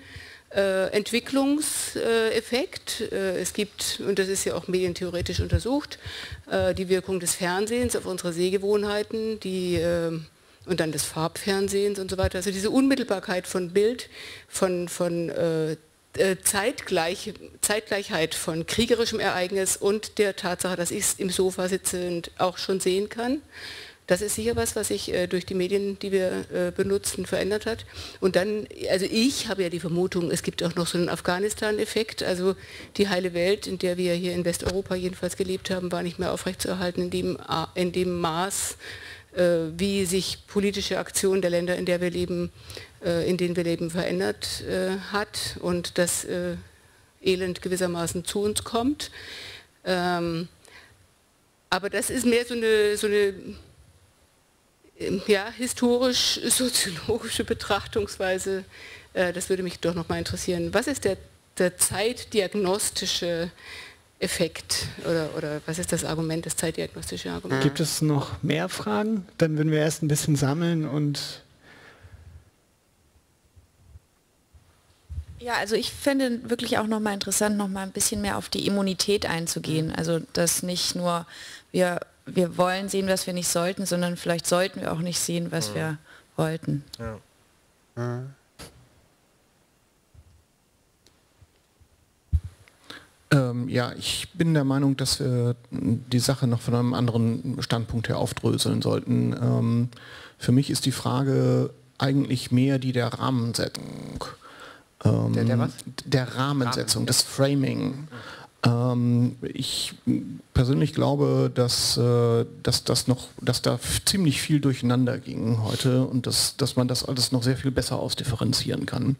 Medienentwicklungseffekt. Äh, äh, es gibt, und das ist ja auch medientheoretisch untersucht, äh, die Wirkung des Fernsehens auf unsere Sehgewohnheiten, die äh, und dann des Farbfernsehens und so weiter. Also diese Unmittelbarkeit von Bild, von, von äh, Zeitgleich, Zeitgleichheit von kriegerischem Ereignis und der Tatsache, dass ich im Sofa sitze und auch schon sehen kann. Das ist sicher was, was sich äh, durch die Medien, die wir äh, benutzen, verändert hat. Und dann, also ich habe ja die Vermutung, es gibt auch noch so einen Afghanistan-Effekt. Also die heile Welt, in der wir hier in Westeuropa jedenfalls gelebt haben, war nicht mehr aufrechtzuerhalten in dem, in dem Maß, äh, wie sich politische Aktion der Länder, in der wir leben, äh, in denen wir leben, verändert äh, hat und das äh, Elend gewissermaßen zu uns kommt. Ähm, aber das ist mehr so eine, so eine ja, historisch-soziologische Betrachtungsweise. Äh, das würde mich doch noch mal interessieren. Was ist der, der zeitdiagnostische Effekt oder, oder was ist das Argument, das zeitdiagnostische Argument? Gibt es noch mehr Fragen? Dann würden wir erst ein bisschen sammeln und... Ja, also ich finde wirklich auch noch mal interessant, noch mal ein bisschen mehr auf die Immunität einzugehen. Also dass nicht nur wir, wir wollen sehen, was wir nicht sollten, sondern vielleicht sollten wir auch nicht sehen, was ja. wir wollten. Ja. Ja. Ähm, ja, ich bin der Meinung, dass wir die Sache noch von einem anderen Standpunkt her aufdröseln sollten. Ähm, für mich ist die Frage eigentlich mehr die der Rahmensetzung. Ähm, der, der was? Der Rahmensetzung, das Framing. Ähm, ich persönlich glaube, dass, äh, dass, das noch, dass da ziemlich viel durcheinander ging heute und dass, dass man das alles noch sehr viel besser ausdifferenzieren kann.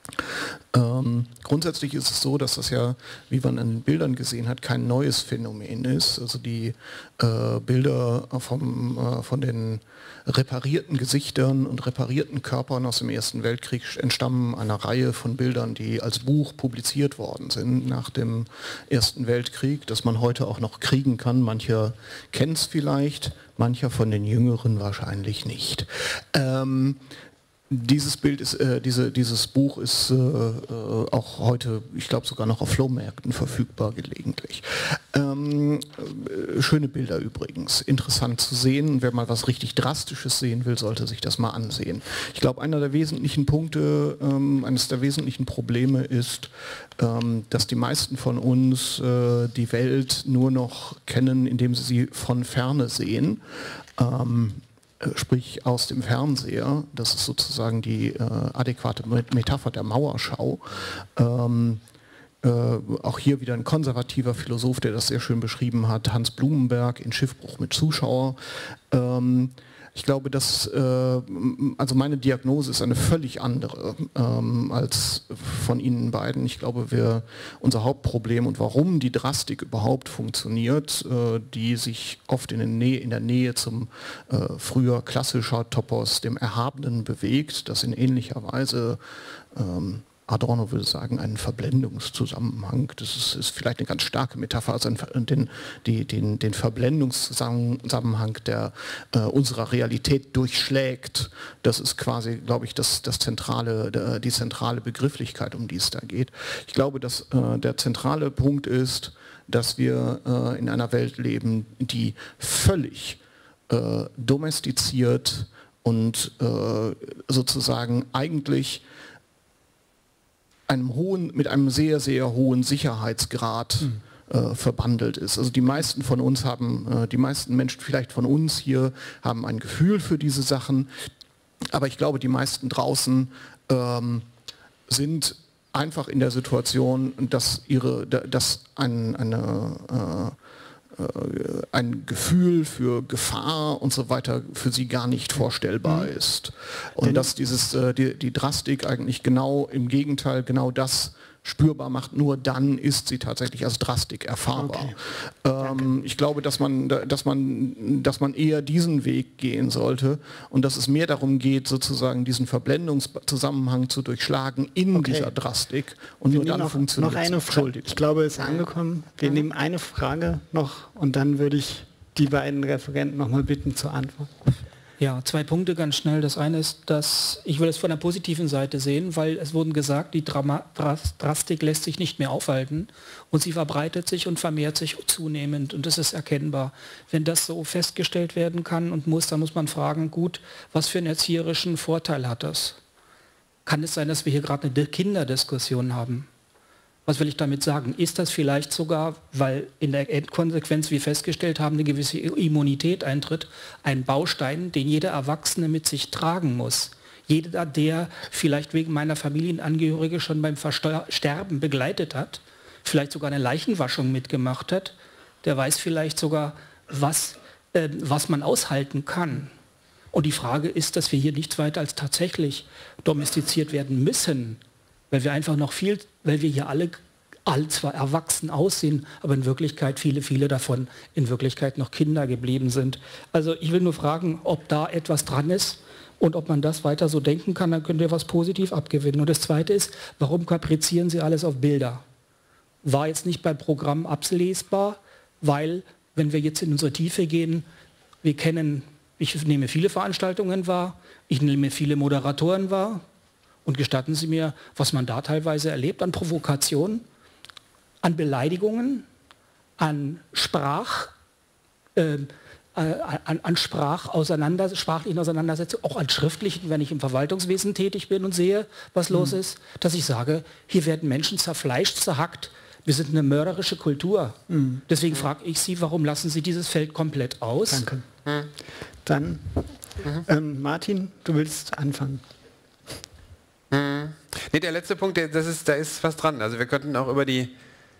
Ähm, grundsätzlich ist es so, dass das ja, wie man an den Bildern gesehen hat, kein neues Phänomen ist. Also die äh, Bilder vom, äh, von den reparierten Gesichtern und reparierten Körpern aus dem Ersten Weltkrieg entstammen einer Reihe von Bildern, die als Buch publiziert worden sind nach dem Ersten Weltkrieg, das man heute auch noch kriegen kann. Mancher kennt es vielleicht, mancher von den Jüngeren wahrscheinlich nicht. Ähm, Dieses Bild ist, äh, diese, dieses Buch ist äh, äh, auch heute, ich glaube sogar noch auf Flohmärkten verfügbar gelegentlich. Ähm, äh, schöne Bilder übrigens, interessant zu sehen. Wer mal was richtig Drastisches sehen will, sollte sich das mal ansehen. Ich glaube, einer der wesentlichen Punkte, ähm, eines der wesentlichen Probleme ist, ähm, dass die meisten von uns äh, die Welt nur noch kennen, indem sie sie von Ferne sehen. Ähm, sprich aus dem Fernseher, das ist sozusagen die äh, adäquate Metapher der Mauerschau. Ähm, äh, auch hier wieder ein konservativer Philosoph, der das sehr schön beschrieben hat, Hans Blumenberg in Schiffbruch mit Zuschauer. Ähm, ich glaube, dass, äh, also meine Diagnose ist eine völlig andere ähm, als von Ihnen beiden. Ich glaube, wir, unser Hauptproblem und warum die Drastik überhaupt funktioniert, äh, die sich oft in der Nähe, in der Nähe zum äh, früher klassischer Topos, dem Erhabenen bewegt, das in ähnlicher Weise ähm, Adorno würde sagen, einen Verblendungszusammenhang. Das ist, ist vielleicht eine ganz starke Metapher, also den, die, den, den Verblendungszusammenhang, der äh, unserer Realität durchschlägt. Das ist quasi, glaube ich, das, das zentrale, die zentrale Begrifflichkeit, um die es da geht. Ich glaube, dass äh, der zentrale Punkt ist, dass wir äh, in einer Welt leben, die völlig äh, domestiziert und äh, sozusagen eigentlich einem hohen, mit einem sehr, sehr hohen Sicherheitsgrad mhm. äh, verbandelt ist. Also die meisten von uns haben, äh, die meisten Menschen vielleicht von uns hier haben ein Gefühl für diese Sachen, aber ich glaube, die meisten draußen ähm, sind einfach in der Situation, dass, ihre, dass ein, eine, äh, ein Gefühl für Gefahr und so weiter für sie gar nicht vorstellbar mhm. ist. Und dass dieses, äh, die, die Drastik eigentlich genau im Gegenteil genau das spürbar macht, nur dann ist sie tatsächlich als Drastik erfahrbar. Okay. Ähm, ich glaube, dass man, dass, man, dass man eher diesen Weg gehen sollte und dass es mehr darum geht, sozusagen diesen Verblendungszusammenhang zu durchschlagen in okay. dieser Drastik und wir nur dann noch, funktioniert noch eine Frage. Ich glaube, es ist angekommen. Wir ja. nehmen eine Frage noch und dann würde ich die beiden Referenten noch mal bitten zur Antwort. Ja, zwei Punkte ganz schnell. Das eine ist, dass ich will es von der positiven Seite sehen, weil es wurden gesagt, die Drama Drastik lässt sich nicht mehr aufhalten und sie verbreitet sich und vermehrt sich zunehmend und das ist erkennbar. Wenn das so festgestellt werden kann und muss, dann muss man fragen, gut, was für einen erzieherischen Vorteil hat das? Kann es sein, dass wir hier gerade eine Kinderdiskussion haben? Was will ich damit sagen? Ist das vielleicht sogar, weil in der Endkonsequenz wir festgestellt haben, eine gewisse Immunität eintritt, ein Baustein, den jeder Erwachsene mit sich tragen muss? Jeder, der vielleicht wegen meiner Familienangehörige schon beim Sterben begleitet hat, vielleicht sogar eine Leichenwaschung mitgemacht hat, der weiß vielleicht sogar, was, äh, was man aushalten kann. Und die Frage ist, dass wir hier nichts weiter als tatsächlich domestiziert werden müssen, weil wir einfach noch viel, weil wir hier alle, alle zwar erwachsen aussehen, aber in Wirklichkeit viele, viele davon in Wirklichkeit noch Kinder geblieben sind. Also ich will nur fragen, ob da etwas dran ist und ob man das weiter so denken kann, dann könnt ihr was positiv abgewinnen. Und das Zweite ist, warum kaprizieren Sie alles auf Bilder? War jetzt nicht beim Programm ablesbar, weil, wenn wir jetzt in unsere Tiefe gehen, wir kennen, ich nehme viele Veranstaltungen wahr, ich nehme viele Moderatoren wahr und gestatten Sie mir, was man da teilweise erlebt an Provokationen, an Beleidigungen, an Sprach, äh, an, an Sprachauseinanders sprachlichen Auseinandersetzungen, auch an schriftlichen, wenn ich im Verwaltungswesen tätig bin und sehe, was los mhm. ist, dass ich sage, hier werden Menschen zerfleischt, zerhackt. Wir sind eine mörderische Kultur. Mhm. Deswegen mhm. frage ich Sie, warum lassen Sie dieses Feld komplett aus? Danke. Mhm. Dann, mhm. ähm, Martin, du willst anfangen. Mhm. Nee, der letzte Punkt, das ist, da ist was dran. Also wir könnten auch über die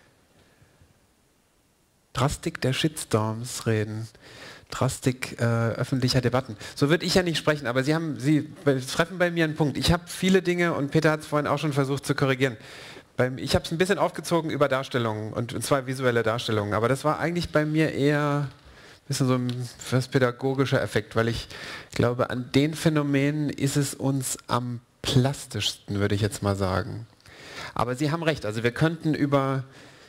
Drastik der Shitstorms reden. Drastik äh, öffentlicher Debatten. So würde ich ja nicht sprechen, aber Sie haben, Sie treffen bei mir einen Punkt. Ich habe viele Dinge, und Peter hat es vorhin auch schon versucht zu korrigieren. Beim, ich habe es ein bisschen aufgezogen über Darstellungen, und, und zwar visuelle Darstellungen, aber das war eigentlich bei mir eher ein bisschen so ein fast pädagogischer Effekt, weil ich glaube, an den Phänomenen ist es uns am plastischsten, würde ich jetzt mal sagen. Aber Sie haben recht, also wir könnten über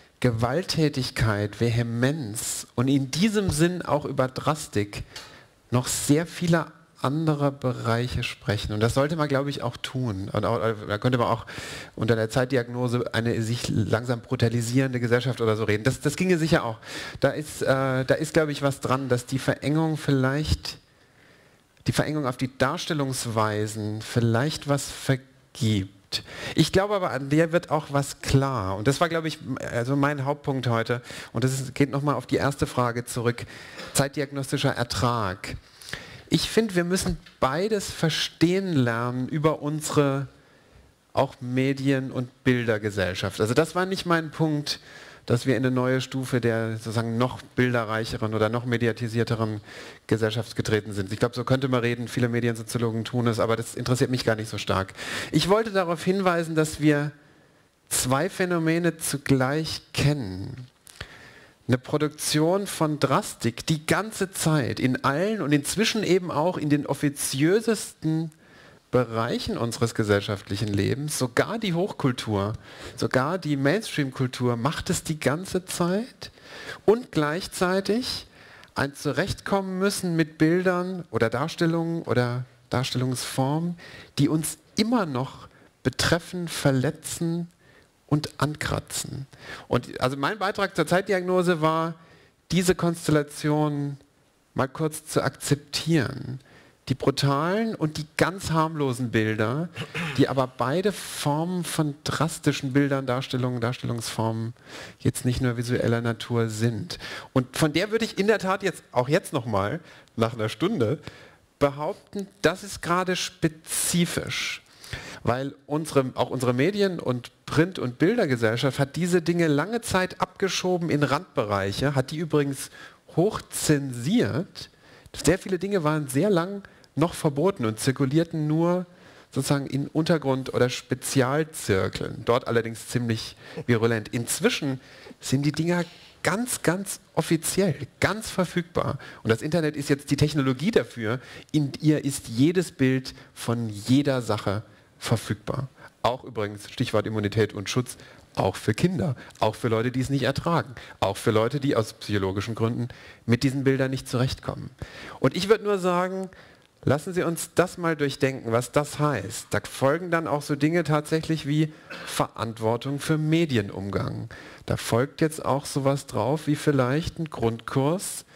Gewalttätigkeit, Vehemenz und in diesem Sinn auch über Drastik noch sehr viele andere Bereiche sprechen. Und das sollte man, glaube ich, auch tun. Und auch, da könnte man auch unter der Zeitdiagnose eine sich langsam brutalisierende Gesellschaft oder so reden. Das, das ginge sicher auch. Da ist, äh, da ist, glaube ich, was dran, dass die Verengung vielleicht, die Verengung auf die Darstellungsweisen vielleicht was vergibt. Ich glaube aber, an der wird auch was klar. Und das war, glaube ich, also mein Hauptpunkt heute. Und das ist, geht nochmal auf die erste Frage zurück. Zeitdiagnostischer Ertrag. Ich finde, wir müssen beides verstehen lernen über unsere auch Medien- und Bildergesellschaft. Also das war nicht mein Punkt, dass wir in eine neue Stufe der sozusagen noch bilderreicheren oder noch mediatisierteren Gesellschaft getreten sind. Ich glaube, so könnte man reden, viele Mediensoziologen tun es, aber das interessiert mich gar nicht so stark. Ich wollte darauf hinweisen, dass wir zwei Phänomene zugleich kennen. Eine Produktion von Drastik die ganze Zeit in allen und inzwischen eben auch in den offiziösesten Bereichen unseres gesellschaftlichen Lebens, sogar die Hochkultur, sogar die Mainstream-Kultur macht es die ganze Zeit und gleichzeitig ein Zurechtkommen müssen mit Bildern oder Darstellungen oder Darstellungsformen, die uns immer noch betreffen, verletzen und ankratzen. Und also mein Beitrag zur Zeitdiagnose war, diese Konstellation mal kurz zu akzeptieren. Die brutalen und die ganz harmlosen Bilder, die aber beide Formen von drastischen Bildern, Darstellungen, Darstellungsformen jetzt nicht nur visueller Natur sind. Und von der würde ich in der Tat jetzt, auch jetzt nochmal, nach einer Stunde, behaupten, das ist gerade spezifisch. Weil unsere, auch unsere Medien- und Print- und Bildergesellschaft hat diese Dinge lange Zeit abgeschoben in Randbereiche, hat die übrigens hochzensiert. Sehr viele Dinge waren sehr lang noch verboten und zirkulierten nur sozusagen in Untergrund- oder Spezialzirkeln, dort allerdings ziemlich virulent. Inzwischen sind die Dinger ganz, ganz offiziell, ganz verfügbar. Und das Internet ist jetzt die Technologie dafür. In ihr ist jedes Bild von jeder Sache verfügbar. Auch übrigens, Stichwort Immunität und Schutz, auch für Kinder, auch für Leute, die es nicht ertragen, auch für Leute, die aus psychologischen Gründen mit diesen Bildern nicht zurechtkommen. Und ich würde nur sagen, lassen Sie uns das mal durchdenken, was das heißt. Da folgen dann auch so Dinge tatsächlich wie Verantwortung für Medienumgang. Da folgt jetzt auch sowas drauf wie vielleicht ein Grundkurs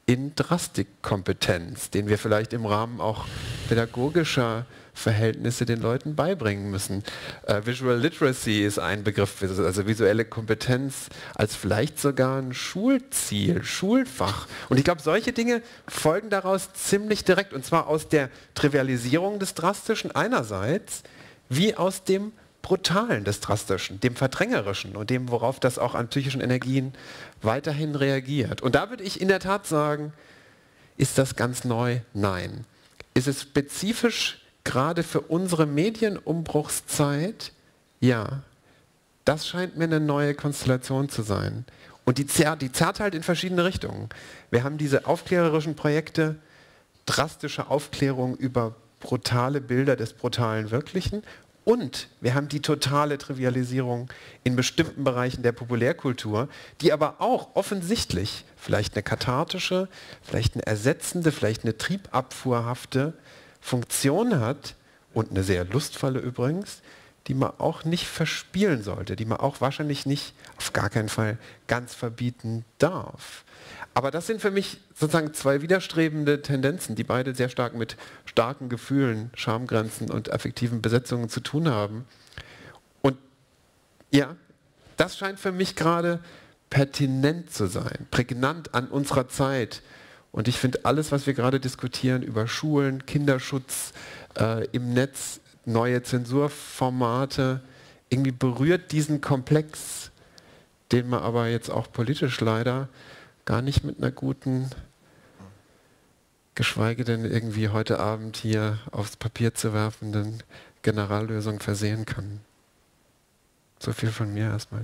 in Drastikkompetenz, den wir vielleicht im Rahmen auch pädagogischer Verhältnisse den Leuten beibringen müssen. Äh, Visual Literacy ist ein Begriff, also visuelle Kompetenz als vielleicht sogar ein Schulziel, Schulfach. Und ich glaube, solche Dinge folgen daraus ziemlich direkt, und zwar aus der Trivialisierung des Drastischen einerseits, wie aus dem Brutalen des Drastischen, dem Verdrängerischen und dem, worauf das auch an psychischen Energien weiterhin reagiert. Und da würde ich in der Tat sagen, ist das ganz neu? Nein. Ist es spezifisch gerade für unsere Medienumbruchszeit? Ja. Das scheint mir eine neue Konstellation zu sein. Und die zerrt, die zerrt halt in verschiedene Richtungen. Wir haben diese aufklärerischen Projekte, drastische Aufklärung über brutale Bilder des brutalen Wirklichen. Und wir haben die totale Trivialisierung in bestimmten Bereichen der Populärkultur, die aber auch offensichtlich vielleicht eine kathartische, vielleicht eine ersetzende, vielleicht eine triebabfuhrhafte Funktion hat, und eine sehr lustvolle übrigens, die man auch nicht verspielen sollte, die man auch wahrscheinlich nicht, auf gar keinen Fall, ganz verbieten darf. Aber das sind für mich sozusagen zwei widerstrebende Tendenzen, die beide sehr stark mit starken Gefühlen, Schamgrenzen und affektiven Besetzungen zu tun haben. Und ja, das scheint für mich gerade pertinent zu sein, prägnant an unserer Zeit. Und ich finde, alles, was wir gerade diskutieren über Schulen, Kinderschutz, äh, im Netz, neue Zensurformate, irgendwie berührt diesen Komplex, den man aber jetzt auch politisch leider gar nicht mit einer guten, geschweige denn irgendwie heute Abend hier aufs Papier zu werfenden Generallösung versehen kann. So viel von mir erstmal.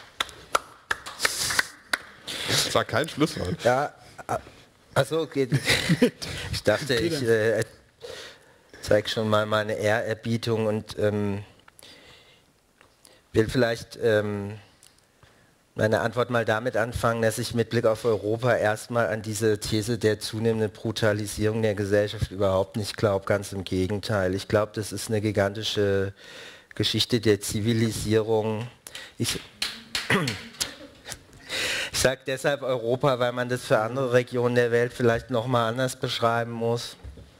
Das war kein Schlusswort. Ja, also okay. Ich dachte, ich äh, zeige schon mal meine Ehrerbietung und ähm, will vielleicht ähm, meine Antwort mal damit anfangen, dass ich mit Blick auf Europa erstmal an diese These der zunehmenden Brutalisierung der Gesellschaft überhaupt nicht glaube, ganz im Gegenteil. Ich glaube, das ist eine gigantische Geschichte der Zivilisierung. Ich, ich sage deshalb Europa, weil man das für andere Regionen der Welt vielleicht nochmal anders beschreiben muss.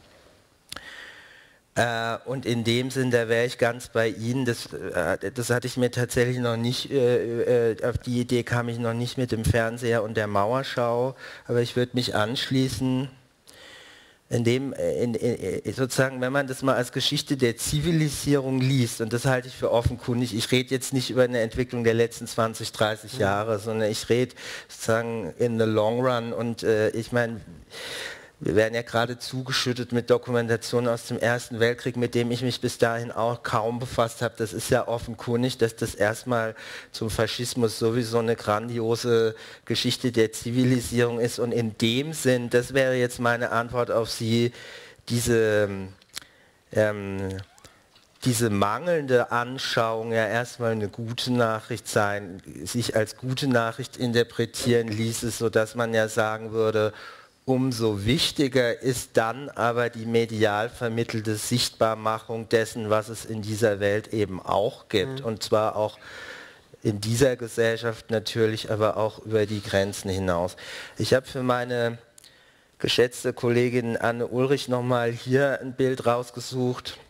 Äh, und in dem Sinn, da wäre ich ganz bei Ihnen, das, äh, das hatte ich mir tatsächlich noch nicht, äh, äh, auf die Idee kam ich noch nicht mit dem Fernseher und der Mauerschau, aber ich würde mich anschließen, in dem, in, in, sozusagen, wenn man das mal als Geschichte der Zivilisierung liest, und das halte ich für offenkundig, ich rede jetzt nicht über eine Entwicklung der letzten zwanzig, dreißig Jahre, sondern ich rede sozusagen in the long run, und äh, ich meine, wir werden ja gerade zugeschüttet mit Dokumentationen aus dem Ersten Weltkrieg, mit dem ich mich bis dahin auch kaum befasst habe. Das ist ja offenkundig, dass das erstmal zum Faschismus sowieso eine grandiose Geschichte der Zivilisierung ist. Und in dem Sinn, das wäre jetzt meine Antwort auf Sie, diese, ähm, diese mangelnde Anschauung ja erstmal eine gute Nachricht sein, sich als gute Nachricht interpretieren ließe, sodass man ja sagen würde, umso wichtiger ist dann aber die medial vermittelte Sichtbarmachung dessen, was es in dieser Welt eben auch gibt. Mhm. Und zwar auch in dieser Gesellschaft natürlich, aber auch über die Grenzen hinaus. Ich habe für meine geschätzte Kollegin Anne Ulrich nochmal hier ein Bild rausgesucht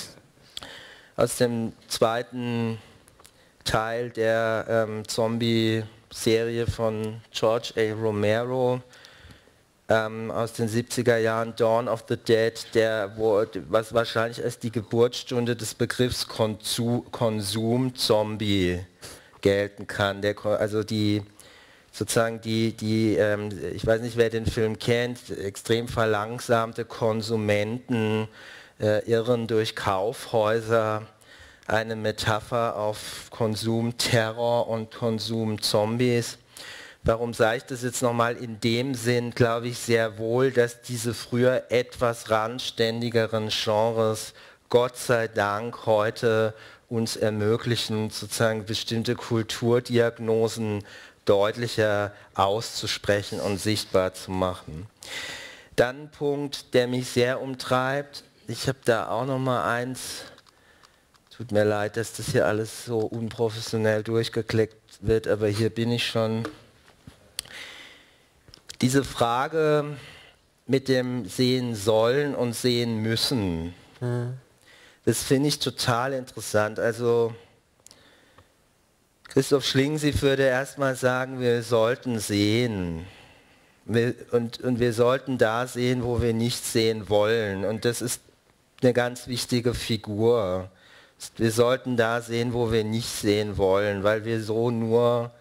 aus dem zweiten Teil der ähm, Zombie-Serie von George A. Romero, aus den siebziger Jahren, Dawn of the Dead, der, wo, was wahrscheinlich als die Geburtsstunde des Begriffs Konsum-Zombie gelten kann. Der, also die, sozusagen die, die ähm, ich weiß nicht, wer den Film kennt, extrem verlangsamte Konsumenten äh, irren durch Kaufhäuser, eine Metapher auf Konsumterror und Konsumzombies. Warum sage ich das jetzt nochmal? In dem Sinn glaube ich sehr wohl, dass diese früher etwas randständigeren Genres Gott sei Dank heute uns ermöglichen, sozusagen bestimmte Kulturdiagnosen deutlicher auszusprechen und sichtbar zu machen. Dann ein Punkt, der mich sehr umtreibt. Ich habe da auch nochmal eins. Tut mir leid, dass das hier alles so unprofessionell durchgeklickt wird, aber hier bin ich schon. diese Frage mit dem sehen sollen und sehen müssen, mhm. das finde ich total interessant. Also Christoph Schlingensief würde erstmal sagen, wir sollten sehen. Wir, und, und wir sollten da sehen, wo wir nicht sehen wollen. Und das ist eine ganz wichtige Figur. Wir sollten da sehen, wo wir nicht sehen wollen, weil wir so nur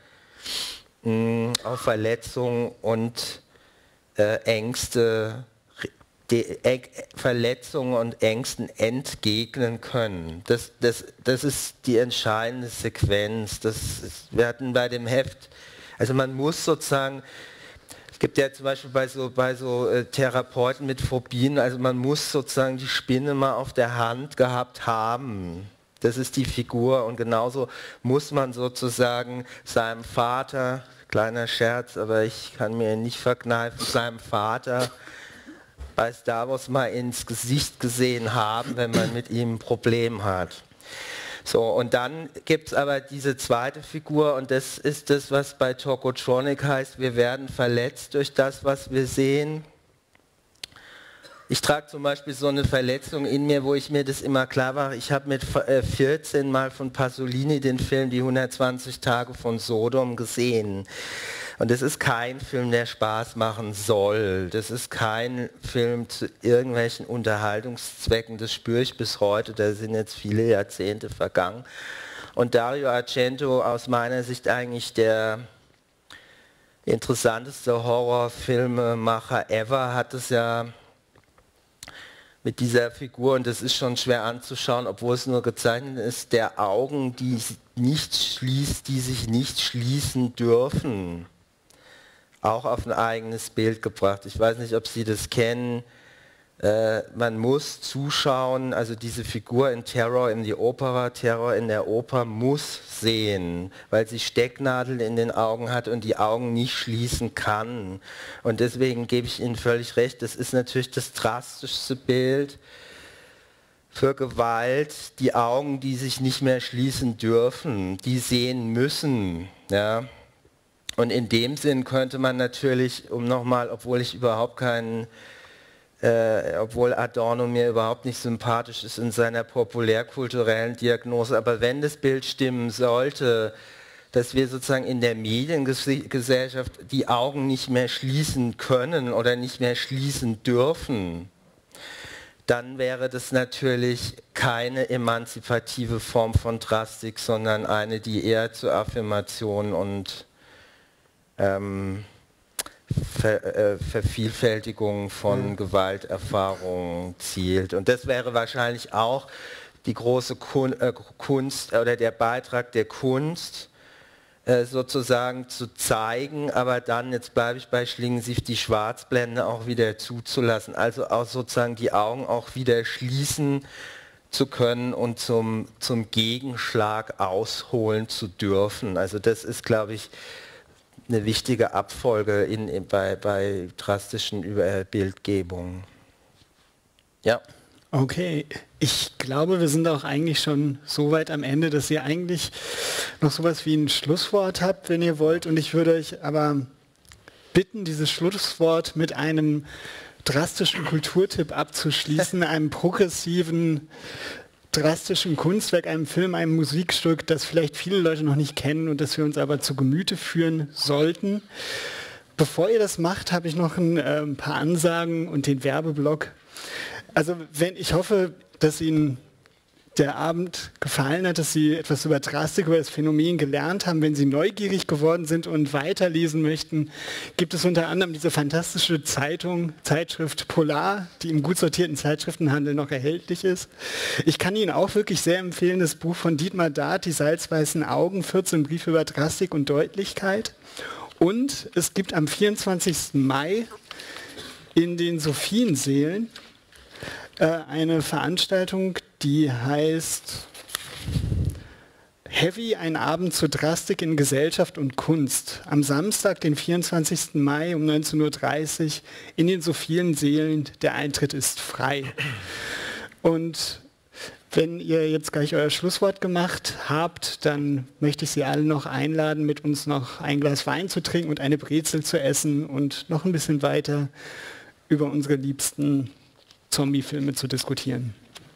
mh, auf Verletzungen und äh, Ängste, die, äh, Verletzungen und Ängsten entgegnen können. Das, das, das ist die entscheidende Sequenz. Das ist, wir hatten bei dem Heft, also man muss sozusagen, es gibt ja zum Beispiel bei so, bei so äh, Therapeuten mit Phobien, also man muss sozusagen die Spinne mal auf der Hand gehabt haben. Das ist die Figur und genauso muss man sozusagen seinem Vater, kleiner Scherz, aber ich kann mir nicht verkneifen, seinem Vater bei Star Wars mal ins Gesicht gesehen haben, wenn man mit ihm ein Problem hat. So, und dann gibt es aber diese zweite Figur und das ist das, was bei Tokotronic heißt, wir werden verletzt durch das, was wir sehen. Ich trage zum Beispiel so eine Verletzung in mir, wo ich mir das immer klar war, ich habe mit vierzehn mal von Pasolini den Film Die hundertzwanzig Tage von Sodom gesehen. Und das ist kein Film, der Spaß machen soll. Das ist kein Film zu irgendwelchen Unterhaltungszwecken. Das spüre ich bis heute. Da sind jetzt viele Jahrzehnte vergangen. Und Dario Argento, aus meiner Sicht eigentlich der interessanteste Horrorfilmemacher ever, hat es ja mit dieser Figur, und das ist schon schwer anzuschauen, obwohl es nur gezeichnet ist, der Augen, die nicht schließt, die sich nicht schließen dürfen, auch auf ein eigenes Bild gebracht. Ich weiß nicht, ob Sie das kennen. Äh, man muss zuschauen, also diese Figur in Terror in die Opera, Terror in der Oper muss sehen, weil sie Stecknadeln in den Augen hat und die Augen nicht schließen kann. Und deswegen gebe ich Ihnen völlig recht, das ist natürlich das drastischste Bild für Gewalt, die Augen, die sich nicht mehr schließen dürfen, die sehen müssen. Ja. Und in dem Sinn könnte man natürlich, um nochmal, obwohl ich überhaupt keinen Äh, obwohl Adorno mir überhaupt nicht sympathisch ist in seiner populärkulturellen Diagnose, aber wenn das Bild stimmen sollte, dass wir sozusagen in der Mediengesellschaft die Augen nicht mehr schließen können oder nicht mehr schließen dürfen, dann wäre das natürlich keine emanzipative Form von Drastik, sondern eine, die eher zur Affirmation und ähm, Ver, äh, Vervielfältigung von mhm. Gewalterfahrungen zielt. Und das wäre wahrscheinlich auch die große Kun äh, Kunst oder der Beitrag der Kunst, äh, sozusagen zu zeigen, aber dann, jetzt bleibe ich bei Schlingensief, die Schwarzblende auch wieder zuzulassen, also auch sozusagen die Augen auch wieder schließen zu können und zum, zum Gegenschlag ausholen zu dürfen. Also das ist, glaube ich, eine wichtige Abfolge in, in, bei, bei drastischen Über Bildgebungen. Ja. Okay, ich glaube, wir sind auch eigentlich schon so weit am Ende, dass ihr eigentlich noch sowas wie ein Schlusswort habt, wenn ihr wollt. Und ich würde euch aber bitten, dieses Schlusswort mit einem drastischen Kulturtipp abzuschließen, einem progressiven, drastischen Kunstwerk, einem Film, einem Musikstück, das vielleicht viele Leute noch nicht kennen und das wir uns aber zu Gemüte führen sollten. Bevor ihr das macht, habe ich noch ein, äh, ein paar Ansagen und den Werbeblock. Also wenn, ich hoffe, dass Ihnen der Abend gefallen hat, dass Sie etwas über Drastik, über das Phänomen gelernt haben. Wenn Sie neugierig geworden sind und weiterlesen möchten, gibt es unter anderem diese fantastische Zeitung, Zeitschrift Polar, die im gut sortierten Zeitschriftenhandel noch erhältlich ist. Ich kann Ihnen auch wirklich sehr empfehlen, das Buch von Dietmar Dart, Die salzweißen Augen, vierzehn Briefe über Drastik und Deutlichkeit. Und es gibt am vierundzwanzigsten Mai in den Sophienseelen äh, eine Veranstaltung, die heißt Heavy, ein Abend zur Drastik in Gesellschaft und Kunst. Am Samstag, den vierundzwanzigsten Mai um neunzehn Uhr dreißig in den Sophienseelen. Der Eintritt ist frei. Und Wenn ihr jetzt gleich euer Schlusswort gemacht habt, dann möchte ich Sie alle noch einladen, mit uns noch ein Glas Wein zu trinken und eine Brezel zu essen und noch ein bisschen weiter über unsere liebsten Zombie-Filme zu diskutieren.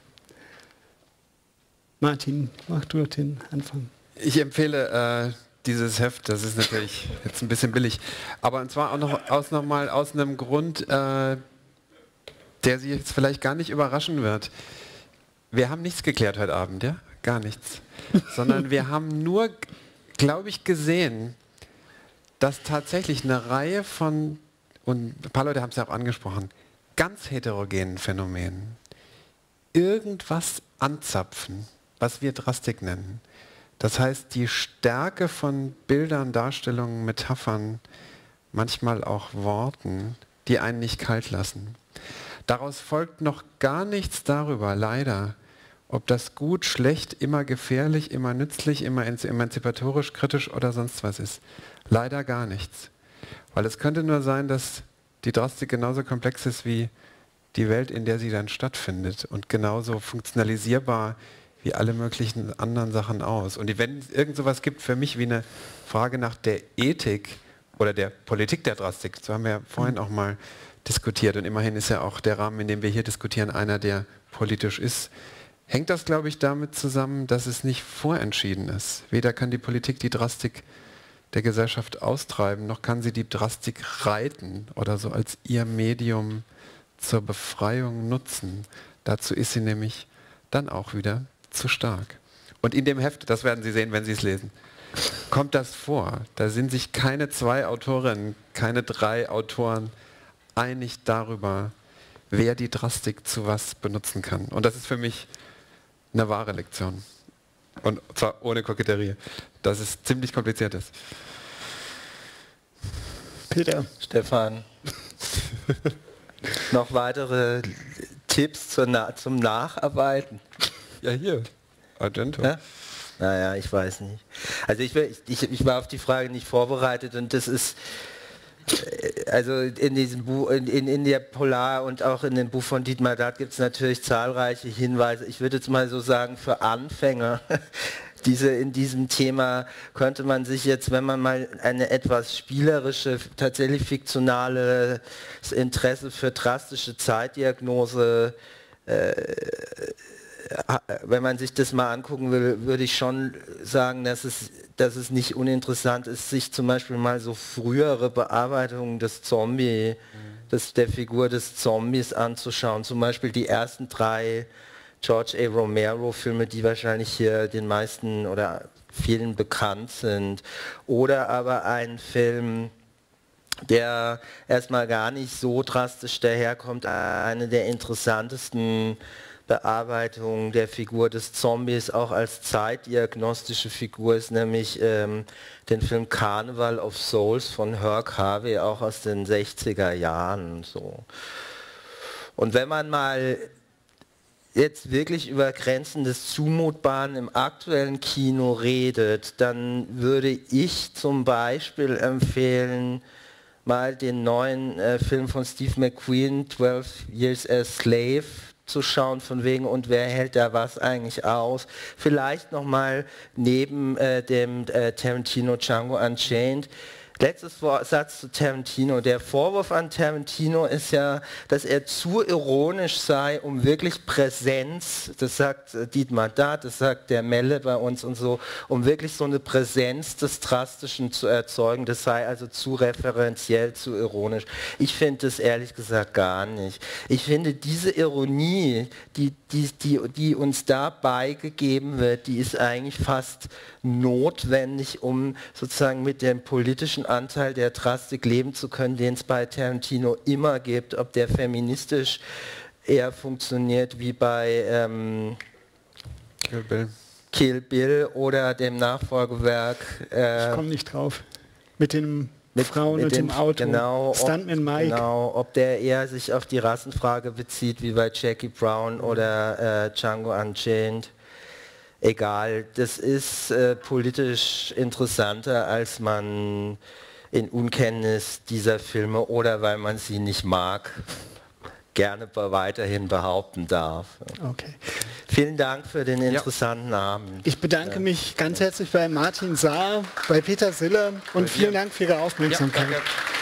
Martin, mach du den Anfang. Ich empfehle äh, dieses Heft, das ist natürlich jetzt ein bisschen billig, aber und zwar auch noch aus, noch mal aus einem Grund, äh, der Sie jetzt vielleicht gar nicht überraschen wird. Wir haben nichts geklärt heute Abend, ja? Gar nichts. Sondern wir haben nur, glaube ich, gesehen, dass tatsächlich eine Reihe von, und ein paar Leute haben es ja auch angesprochen, ganz heterogenen Phänomenen irgendwas anzapfen, was wir Drastik nennen. Das heißt, die Stärke von Bildern, Darstellungen, Metaphern, manchmal auch Worten, die einen nicht kalt lassen. Daraus folgt noch gar nichts darüber, leider, ob das gut, schlecht, immer gefährlich, immer nützlich, immer emanzipatorisch, kritisch oder sonst was ist. Leider gar nichts. Weil es könnte nur sein, dass die Drastik genauso komplex ist wie die Welt, in der sie dann stattfindet und genauso funktionalisierbar wie alle möglichen anderen Sachen aus. Und wenn es irgend sowas gibt für mich wie eine Frage nach der Ethik oder der Politik der Drastik, so haben wir ja vorhin auch mal diskutiert und immerhin ist ja auch der Rahmen, in dem wir hier diskutieren, einer, der politisch ist, hängt das, glaube ich, damit zusammen, dass es nicht vorentschieden ist. Weder kann die Politik die Drastik der Gesellschaft austreiben, noch kann sie die Drastik reiten oder so als ihr Medium zur Befreiung nutzen. Dazu ist sie nämlich dann auch wieder zu stark. Und in dem Heft, das werden Sie sehen, wenn Sie es lesen, kommt das vor. Da sind sich keine zwei Autorinnen, keine drei Autoren einig darüber, wer die Drastik zu was benutzen kann. Und das ist für mich eine wahre Lektion. Und zwar ohne Koketterie. Dass es ziemlich kompliziert ist. Peter. Stefan. Noch weitere Tipps zur Na zum Nacharbeiten? Ja, hier. Argento. Ja? Naja, ich weiß nicht. Also ich, ich, ich war auf die Frage nicht vorbereitet und das ist also in diesem Buch, in, in, in der Polar und auch in dem Buch von Dietmar Datt gibt es natürlich zahlreiche Hinweise. Ich würde jetzt mal so sagen, für Anfänger, diese, in diesem Thema könnte man sich jetzt, wenn man mal eine etwas spielerische, tatsächlich fiktionales Interesse für drastische Zeitdiagnose äh, wenn man sich das mal angucken will, würde ich schon sagen, dass es, dass es nicht uninteressant ist, sich zum Beispiel mal so frühere Bearbeitungen des Zombie, mhm. des, der Figur des Zombies anzuschauen. Zum Beispiel die ersten drei George A. Romero-Filme, die wahrscheinlich hier den meisten oder vielen bekannt sind. Oder aber ein Film, der erstmal gar nicht so drastisch daherkommt, eine der interessantesten Bearbeitung der Figur des Zombies auch als zeitdiagnostische Figur ist, nämlich ähm, den Film Carnival of Souls von Herc Harvey, auch aus den sechziger Jahren. So. Und wenn man mal jetzt wirklich über Grenzen des Zumutbaren im aktuellen Kino redet, dann würde ich zum Beispiel empfehlen, mal den neuen äh, Film von Steve McQueen, twelve Years a Slave, zu schauen, von wegen, und wer hält da was eigentlich aus. Vielleicht nochmal neben äh, dem äh, Tarantino Django Unchained. Letztes Satz zu Tarantino. Der Vorwurf an Tarantino ist ja, dass er zu ironisch sei, um wirklich Präsenz, das sagt äh, Dietmar Datt, das sagt der Melle bei uns und so, um wirklich so eine Präsenz des Drastischen zu erzeugen. Das sei also zu referenziell, zu ironisch. Ich finde das ehrlich gesagt gar nicht. Ich finde diese Ironie, die, die, die, die uns dabei gegeben wird, die ist eigentlich fast notwendig, um sozusagen mit dem politischen Anteil der Drastik leben zu können, den es bei Tarantino immer gibt, ob der feministisch eher funktioniert wie bei ähm, Kill Bill. Kill Bill oder dem Nachfolgewerk. Äh, ich komme nicht drauf. Mit den mit, Frauen mit und dem, dem Auto. Genau, Stuntman Mike. Genau, ob der eher sich auf die Rassenfrage bezieht, wie bei Jackie Brown oder äh, Django Unchained. Egal, das ist äh, politisch interessanter, als man in Unkenntnis dieser Filme oder weil man sie nicht mag, gerne weiterhin behaupten darf. Okay. Vielen Dank für den interessanten ja. Abend. Ich bedanke mich ganz herzlich bei Martin Saar, bei Peter Siller und vielen Dank für Ihre Aufmerksamkeit. Ja, danke.